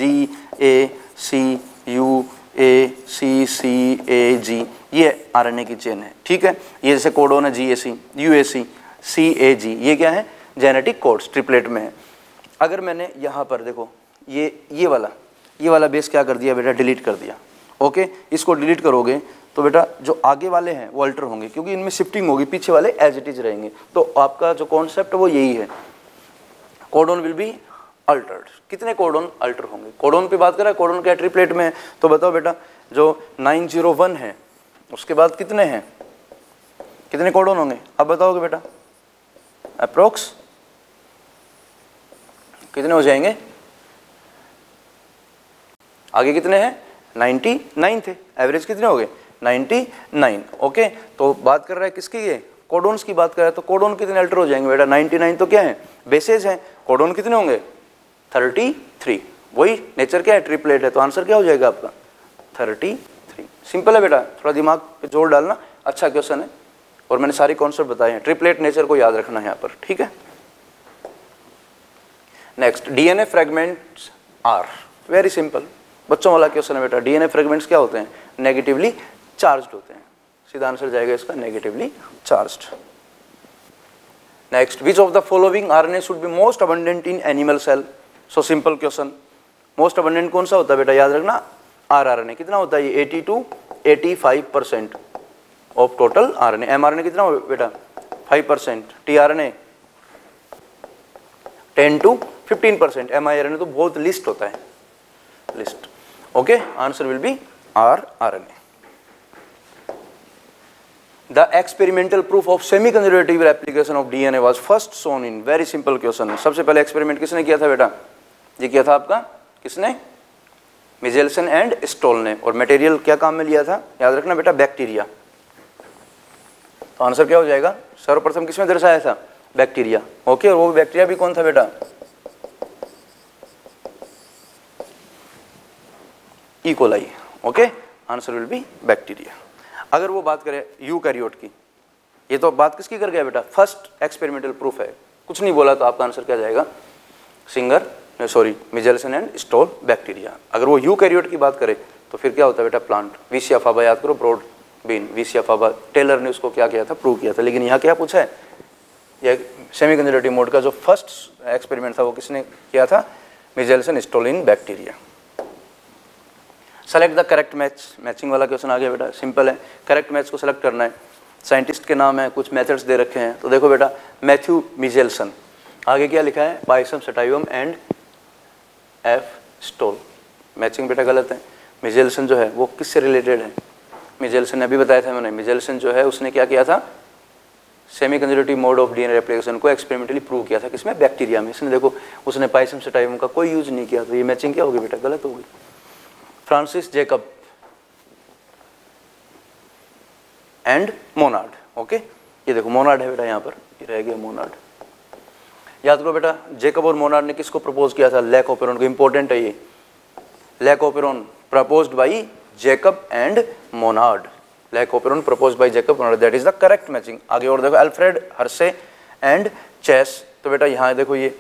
GACUACCAG, ये आरएनए की चेन है, ठीक है। ये जैसे कोडोन है GAC, UAC, CAG, ये क्या है? जेनेटिक कोड्स ट्रिपलेट में है। अगर मैंने यहाँ पर देखो ये वाला बेस क्या कर दिया बेटा? डिलीट कर दिया। ओके, इसको डिलीट करोगे तो बेटा जो आगे वाले हैं वो अल्टर होंगे, क्योंकि इनमें शिफ्टिंग होगी, पीछे वाले एज इट इज रहेंगे। तो आपका जो कॉन्सेप्ट है वो यही है, कोडोन विल बी अल्टर्ड। कितने कोडोन अल्टर होंगे? कोडोन पे बात कर रहा है, कोडोन क्या ट्रिपलेट में है, तो बताओ बेटा जो 901 है उसके बाद कितने हैं, कितने कोडोन होंगे? अब बताओगे बेटा अप्रोक्स कितने हो जाएंगे? आगे कितने हैं? 99 थे, एवरेज कितने हो गए? 99। ओके, तो बात कर रहा है किसकी? ये कोडोन्स की बात कर रहा है, तो कोडोन कितने अल्टर हो जाएंगे बेटा? 99 तो क्या है? बेसेस हैं। कोडोन कितने होंगे? 33। वही नेचर क्या है? ट्रिपलेट है, तो आंसर क्या हो जाएगा आपका? 33। सिंपल है बेटा, थोड़ा दिमाग पे जोर डालना, अच्छा क्वेश्चन है, और मैंने सारी कॉन्सेप्ट बताए हैं। ट्रिपलेट नेचर को याद रखना है यहाँ पर, ठीक है। Next, DNA fragments are very simple, बच्चों वाला क्वेश्चन है बेटा। डीएनए फ्रेगमेंट्स क्या होते हैं? नेगेटिवली चार्ज्ड होते हैं। सीधा आंसर जाएगा इसका negatively charged. Next, which of the following RNA should be most abundant in animal cell? So simple question, most abundant कौन सा होता है बेटा? याद रखना आरआरएनए। कितना होता है ये? 80 to 85% of total RNA. MRNA कितना हो बेटा? 5%। TRNA 10 to 15%। एमआईआरएनए तो बहुत लिस्ट होता है, least. Okay, answer will be rRNA. The experimental proof of semi-conservative replication of DNA was first shown in very simple question है। सबसे पहले एक्सपेरिमेंट किसने किया था बेटा? ये किया था आपका किसने? मिजेल्सन एंड स्टोल ने। और मटेरियल क्या काम में लिया था? याद रखना बेटा, बैक्टीरिया। तो आंसर क्या हो जाएगा? सर्वप्रथम किसमें दर्शाया था? बैक्टीरिया। ओके, और वो बैक्टीरिया भी कौन था बेटा? E coli. Okay, answer will be bacteria. अगर वो बात करें यूकैरियोट की, ये तो बात किसकी कर गया बेटा? फर्स्ट एक्सपेरिमेंटल प्रूफ है, कुछ नहीं बोला, तो आपका आंसर क्या जाएगा? Meselson and Stahl bacteria. अगर वो यूकैरियोट की बात करें तो फिर क्या होता है बेटा? प्लांट। विसिया फाबा याद करो, broad bean, vicia faba, Taylor ने उसको क्या किया था? प्रूव किया था। लेकिन यहाँ क्या पूछा है? यह सेमी कंजर्वेटिव मोड का जो फर्स्ट एक्सपेरिमेंट था वो किसने किया था? Meselson Stahl in bacteria. Select the correct match, matching वाला क्वेश्चन आ गया बेटा, सिंपल है। करेक्ट मैच को सेलेक्ट करना है। साइंटिस्ट के नाम है, कुछ मेथड्स दे रखे हैं, तो देखो बेटा मैथ्यू मिजेल्सन, आगे क्या लिखा है? Pisum sativum and F Stahl. Matching बेटा गलत है। मिजेल्सन जो है वो किससे रिलेटेड है? मिजेल्सन ने अभी बताया था मैंने, मिजेल्सन जो है उसने क्या किया था? Semi conservative mode of DNA replication को एक्सपेरिमेंटली प्रूव किया था। किसमें? बैक्टीरिया में। इसने देखो उसने बाइसम सटाइवम का कोई यूज नहीं किया, तो ये मैचिंग क्या होगी बेटा? गलत होगी। Francis Jacob and Monod. Okay, ये देखो मोनार्ड है बेटा, यहाँ पर ये रह गया मोनार्ड। याद करो बेटा, जेकब और मोनार्ड ने किसको प्रपोज किया था? लैकोपेरोन को। इंपॉर्टेंट है ये, lac operon proposed by Jacob and Monod. Lac operon proposed by Jacob Monod, that is the correct matching. आगे और देखो, अल्फ्रेड हर्शे एंड चेस। तो बेटा यहाँ देखो ये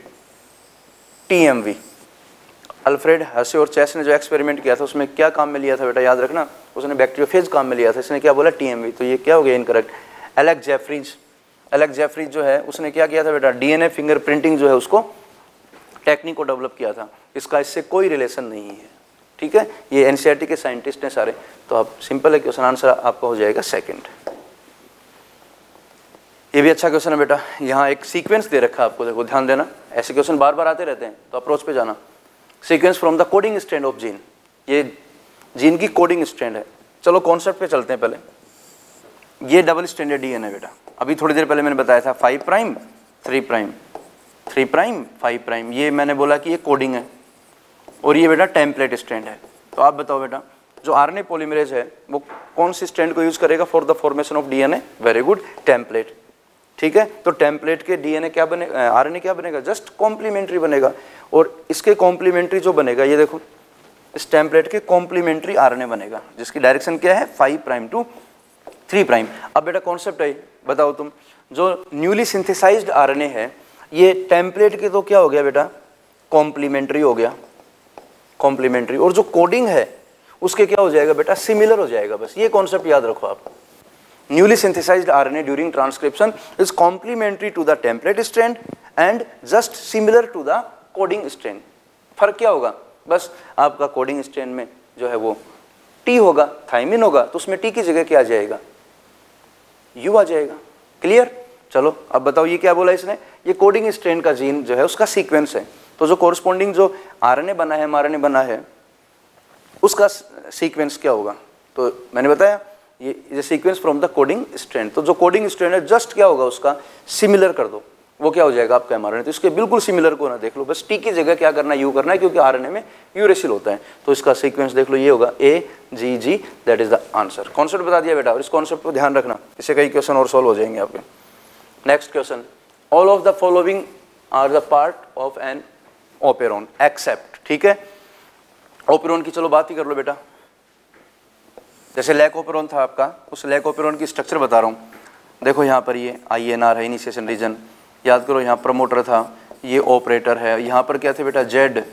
TMV, अल्फ्रेड हर्शे और चेस ने जो एक्सपेरिमेंट किया था उसमें क्या काम में लिया था बेटा? याद रखना, उसने बैक्टीरियोफेज काम में लिया था। इसने क्या बोला? TMV। तो ये क्या हो गया? इनकरेक्ट। एलेक्स जेफरीज जो है उसने क्या किया था बेटा? DNA फिंगरप्रिंटिंग जो है उसको टेक्निक को डेवलप किया था। इसका इससे कोई रिलेशन नहीं है, ठीक है। ये NCERT के साइंटिस्ट हैं सारे। तो आप सिंपल है क्वेश्चन, आंसर आपका हो जाएगा सेकंड। ये भी अच्छा क्वेश्चन है बेटा। यहाँ एक सीक्वेंस दे रखा है आपको, देखो ध्यान देना, ऐसे क्वेश्चन बार बार आते रहते हैं, तो अप्रोच पे जाना। Sequence from the coding strand of gene, ये जीन की कोडिंग स्ट्रैंड है। चलो कॉन्सेप्ट पे चलते हैं पहले। ये डबल स्ट्रैंडेड DNA बेटा, अभी थोड़ी देर पहले मैंने बताया था 5 प्राइम 3 प्राइम 3 प्राइम 5 प्राइम। ये मैंने बोला कि ये कोडिंग है, और ये बेटा टेम्पलेट स्ट्रैंड है। तो आप बताओ बेटा जो आरएनए पॉलीमरेज है वो कौन सी स्ट्रैंड को यूज करेगा for the formation of DNA? Very good, template. ठीक है, तो टेम्पलेट के डीएनए क्या बने, आरएनए क्या बनेगा? जस्ट कॉम्प्लीमेंट्री बनेगा। और इसके कॉम्प्लीमेंट्री जो बनेगा, ये देखो, इस टेम्पलेट के कॉम्प्लीमेंट्री आरएनए बनेगा जिसकी डायरेक्शन क्या है? 5 प्राइम टू 3 प्राइम। अब बेटा कॉन्सेप्ट है, बताओ तुम, जो न्यूली सिंथेसाइज्ड आरएनए है ये टेम्पलेट के तो क्या हो गया बेटा? कॉम्प्लीमेंट्री हो गया, कॉम्प्लीमेंट्री। और जो कोडिंग है उसके क्या हो जाएगा बेटा? सिमिलर हो जाएगा। बस ये कॉन्सेप्ट याद रखो आप। Newly synthesized RNA during transcription is complementary to the template strand and just similar to the coding strand. फर्क क्या होगा? बस आपका कोडिंग स्ट्रैंड में जो है वो टी होगा, थाइमिन होगा, तो उसमें टी की जगह क्या आ जाएगा? यू आ जाएगा। क्लियर? चलो अब बताओ ये क्या बोला इसने? ये कोडिंग स्ट्रैंड का जीन जो है उसका सीक्वेंस है। तो जो कोरस्पॉन्डिंग जो आरएनए बना है, एमआरएनए बना है, उसका सीक्वेंस क्या होगा? तो मैंने बताया ये sequence from the coding strand. तो जो कोडिंग स्ट्रैंड है जस्ट क्या होगा? उसका सिमिलर कर दो, वो क्या हो जाएगा? आपका एमआरएनए। तो इसके बिल्कुल सिमिलर को ना देख लो, बस टी की जगह क्या करना है? यू करना है, क्योंकि आरएनए में यूरेसिल होता है। तो इसका सीक्वेंस देख लो, ये होगा AGG, that is the answer. Concept बता दिया बेटा, और इस कॉन्सेप्ट को ध्यान रखना, इससे कई क्वेश्चन और सॉल्व हो जाएंगे आपके। Next question, all of the following are the part of an operon except. ठीक है, ओपेरॉन की चलो बात ही कर लो बेटा। जैसे लैक ओपेरॉन था आपका, उस लैक ओपेरॉन की स्ट्रक्चर बता रहा हूँ। देखो यहाँ पर ये INR है, इनिशिएशन रीजन। याद करो यहाँ प्रमोटर था, ये ऑपरेटर है, यहाँ पर क्या थे बेटा?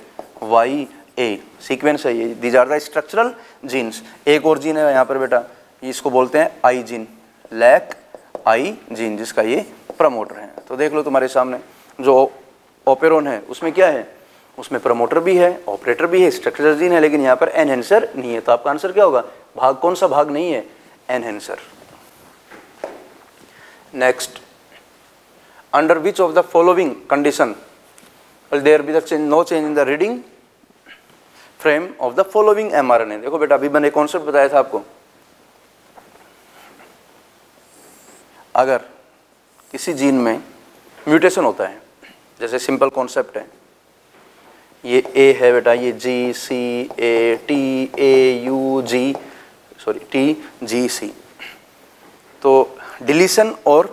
ZYA सीक्वेंस है ये। These are the structural genes. एक और जीन है यहाँ पर बेटा, इसको बोलते हैं I gene, lac I gene, जिसका ये प्रमोटर है। तो देख लो तुम्हारे सामने जो ओपेरॉन है उसमें क्या है? उसमें प्रमोटर भी है, ऑपरेटर भी है, स्ट्रक्चरल जीन है, लेकिन यहाँ पर एनहेंसर नहीं है। तो आपका आंसर क्या होगा? भाग कौन सा भाग नहीं है? Enhancer. Next, under which of the following condition will there be the change, no change in the reading frame of the following mRNA? देखो बेटा अभी मैंने कॉन्सेप्ट बताया था आपको, अगर किसी जीन में म्यूटेशन होता है, जैसे सिंपल कॉन्सेप्ट है, ये ए है बेटा, ये TGC, तो डिलीशन और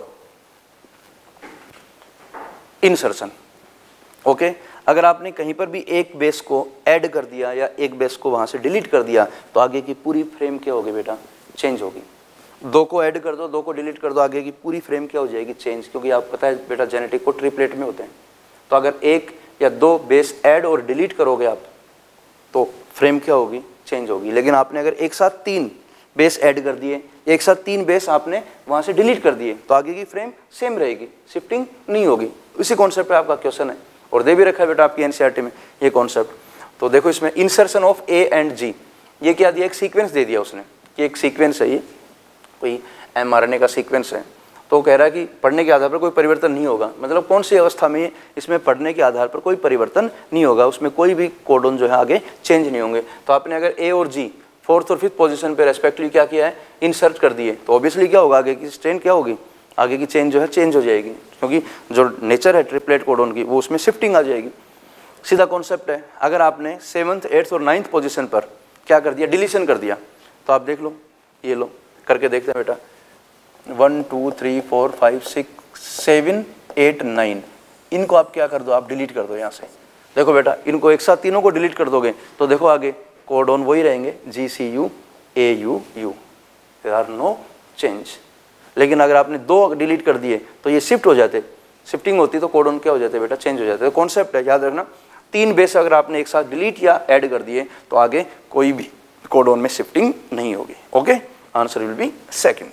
इंसर्शन। ओके, अगर आपने कहीं पर भी एक बेस को ऐड कर दिया या एक बेस को वहां से डिलीट कर दिया तो आगे की पूरी फ्रेम क्या होगी बेटा? चेंज होगी। दो को ऐड कर दो, दो को डिलीट कर दो, आगे की पूरी फ्रेम क्या हो जाएगी? चेंज। क्योंकि आप पता है बेटा जेनेटिक को ट्रिपलेट में होते हैं, तो अगर एक या दो बेस ऐड और डिलीट करोगे आप तो फ्रेम क्या होगी? चेंज होगी। लेकिन आपने अगर एक साथ 3 बेस ऐड कर दिए, एक साथ 3 बेस आपने वहां से डिलीट कर दिए, तो आगे की फ्रेम सेम रहेगी, शिफ्टिंग नहीं होगी। इसी कॉन्सेप्ट पे आपका क्वेश्चन है और दे भी रखा है बेटा आपकी एनसीईआरटी में ये कॉन्सेप्ट। तो देखो इसमें insertion of A and G, ये क्या दिया? एक सीक्वेंस दे दिया उसने कि एक सीक्वेंस है, ये कोई एमआरएनए का सीक्वेंस है। तो कह रहा है कि पढ़ने के आधार पर कोई परिवर्तन नहीं होगा। मतलब कौन सी अवस्था में इसमें पढ़ने के आधार पर कोई परिवर्तन नहीं होगा, उसमें कोई भी कोडोन जो है आगे चेंज नहीं होंगे। तो आपने अगर A और G 4th और 5th पोजीशन पे रेस्पेक्टिवली क्या किया है? इंसर्ट कर दिए, तो ऑब्वियसली क्या होगा? आगे की स्ट्रेंथ क्या होगी? आगे की चेंज जो है चेंज हो जाएगी, क्योंकि जो नेचर है ट्रिपलेट कोडोन की वो उसमें शिफ्टिंग आ जाएगी। सीधा कॉन्सेप्ट है। अगर आपने 7th, 8th और 9th पोजीशन पर क्या कर दिया? डिलीशन कर दिया, तो आप देख लो, ये लो करके देखते हैं बेटा, 1 2 3 4 5 6 7 8 9, इनको आप क्या कर दो? आप डिलीट कर दो यहाँ से। देखो बेटा इनको एक साथ तीनों को डिलीट कर दोगे तो देखो आगे कोडोन वही रहेंगे, GCU AUU, there are no change. लेकिन अगर आपने 2 डिलीट कर दिए तो ये शिफ्ट हो जाते, शिफ्टिंग होती तो कोडोन क्या हो जाते बेटा? चेंज हो जाते। तो कॉन्सेप्ट है, याद रखना, 3 बेस अगर आपने एक साथ डिलीट या ऐड कर दिए तो आगे कोई भी कोडोन में शिफ्टिंग नहीं होगी। Okay, answer will be second.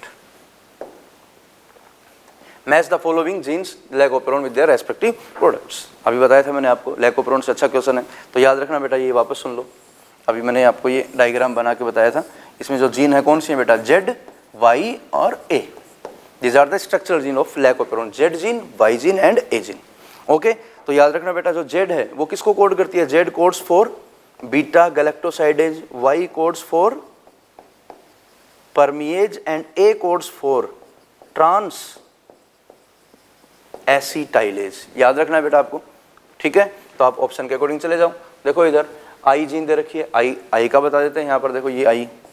Match the following genes lac operon with their respective products. अभी बताया था मैंने आपको लैक ओपेरॉन से अच्छा क्वेश्चन है, तो याद रखना बेटा, ये वापस सुन लो। अभी मैंने आपको ये डायग्राम बना के बताया था, इसमें जो जीन है कौन सी है बेटा? Z, Y और A। These are the structural gene of lac operon, Z gene, Y gene and A gene. Okay, तो याद रखना बेटा, जो Z है वो किसको कोड करती है? Z codes for beta galactosidase, Y codes for permease and A codes for trans acetylase. याद रखना है बेटा आपको, ठीक है। तो आप ऑप्शन के अकॉर्डिंग चले जाओ। देखो इधर आई जीन दे रखी है, आई का बता देते हैं। यहाँ पर देखो ये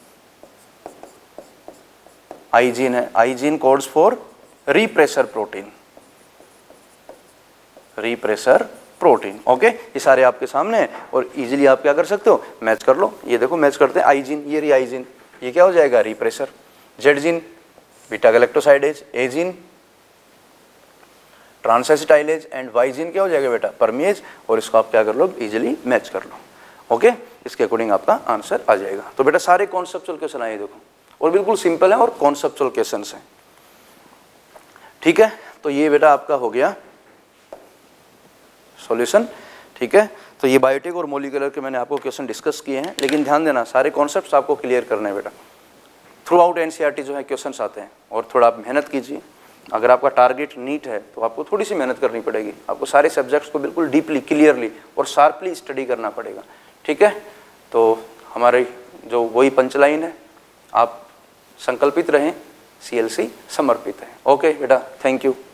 आई जीन है। I gene codes for repressor protein, repressor protein. Okay, ये सारे आपके सामने हैं और इजीली आप क्या कर सकते हो, मैच कर लो। ये देखो मैच करते हैं, आई जीन, ये रही आई जीन, ये क्या हो जाएगा, repressor. Z gene beta galactosidase, A gene transacetylase and Y gene क्या हो जाएगा बेटा, परमेज। और इसको आप क्या कर लो, इजीली मैच कर लो। ओके, इसके अकॉर्डिंग आपका आंसर आ जाएगा। तो बेटा सारे कॉन्सेप्चुअल क्वेश्चन आए देखो, और बिल्कुल सिंपल है और कॉन्सेप्चुअल क्वेश्चन हैं। ठीक है, तो ये बेटा आपका हो गया सॉल्यूशन। ठीक है, तो ये बायोटिक और मॉलिक्यूलर के मैंने आपको क्वेश्चन डिस्कस किए हैं, लेकिन ध्यान देना सारे कॉन्सेप्ट्स आपको क्लियर करने हैं बेटा। थ्रू आउट एनसीईआरटी जो है क्वेश्चंस आते हैं, और थोड़ा आप मेहनत कीजिए। अगर आपका टारगेट नीट है तो आपको थोड़ी सी मेहनत करनी पड़ेगी, आपको सारे सब्जेक्ट्स को बिल्कुल डीपली, क्लियरली और शार्पली स्टडी करना पड़ेगा। ठीक है, तो हमारे जो वही पंचलाइन है, आप संकल्पित रहें, CLC समर्पित है। ओके बेटा, थैंक यू।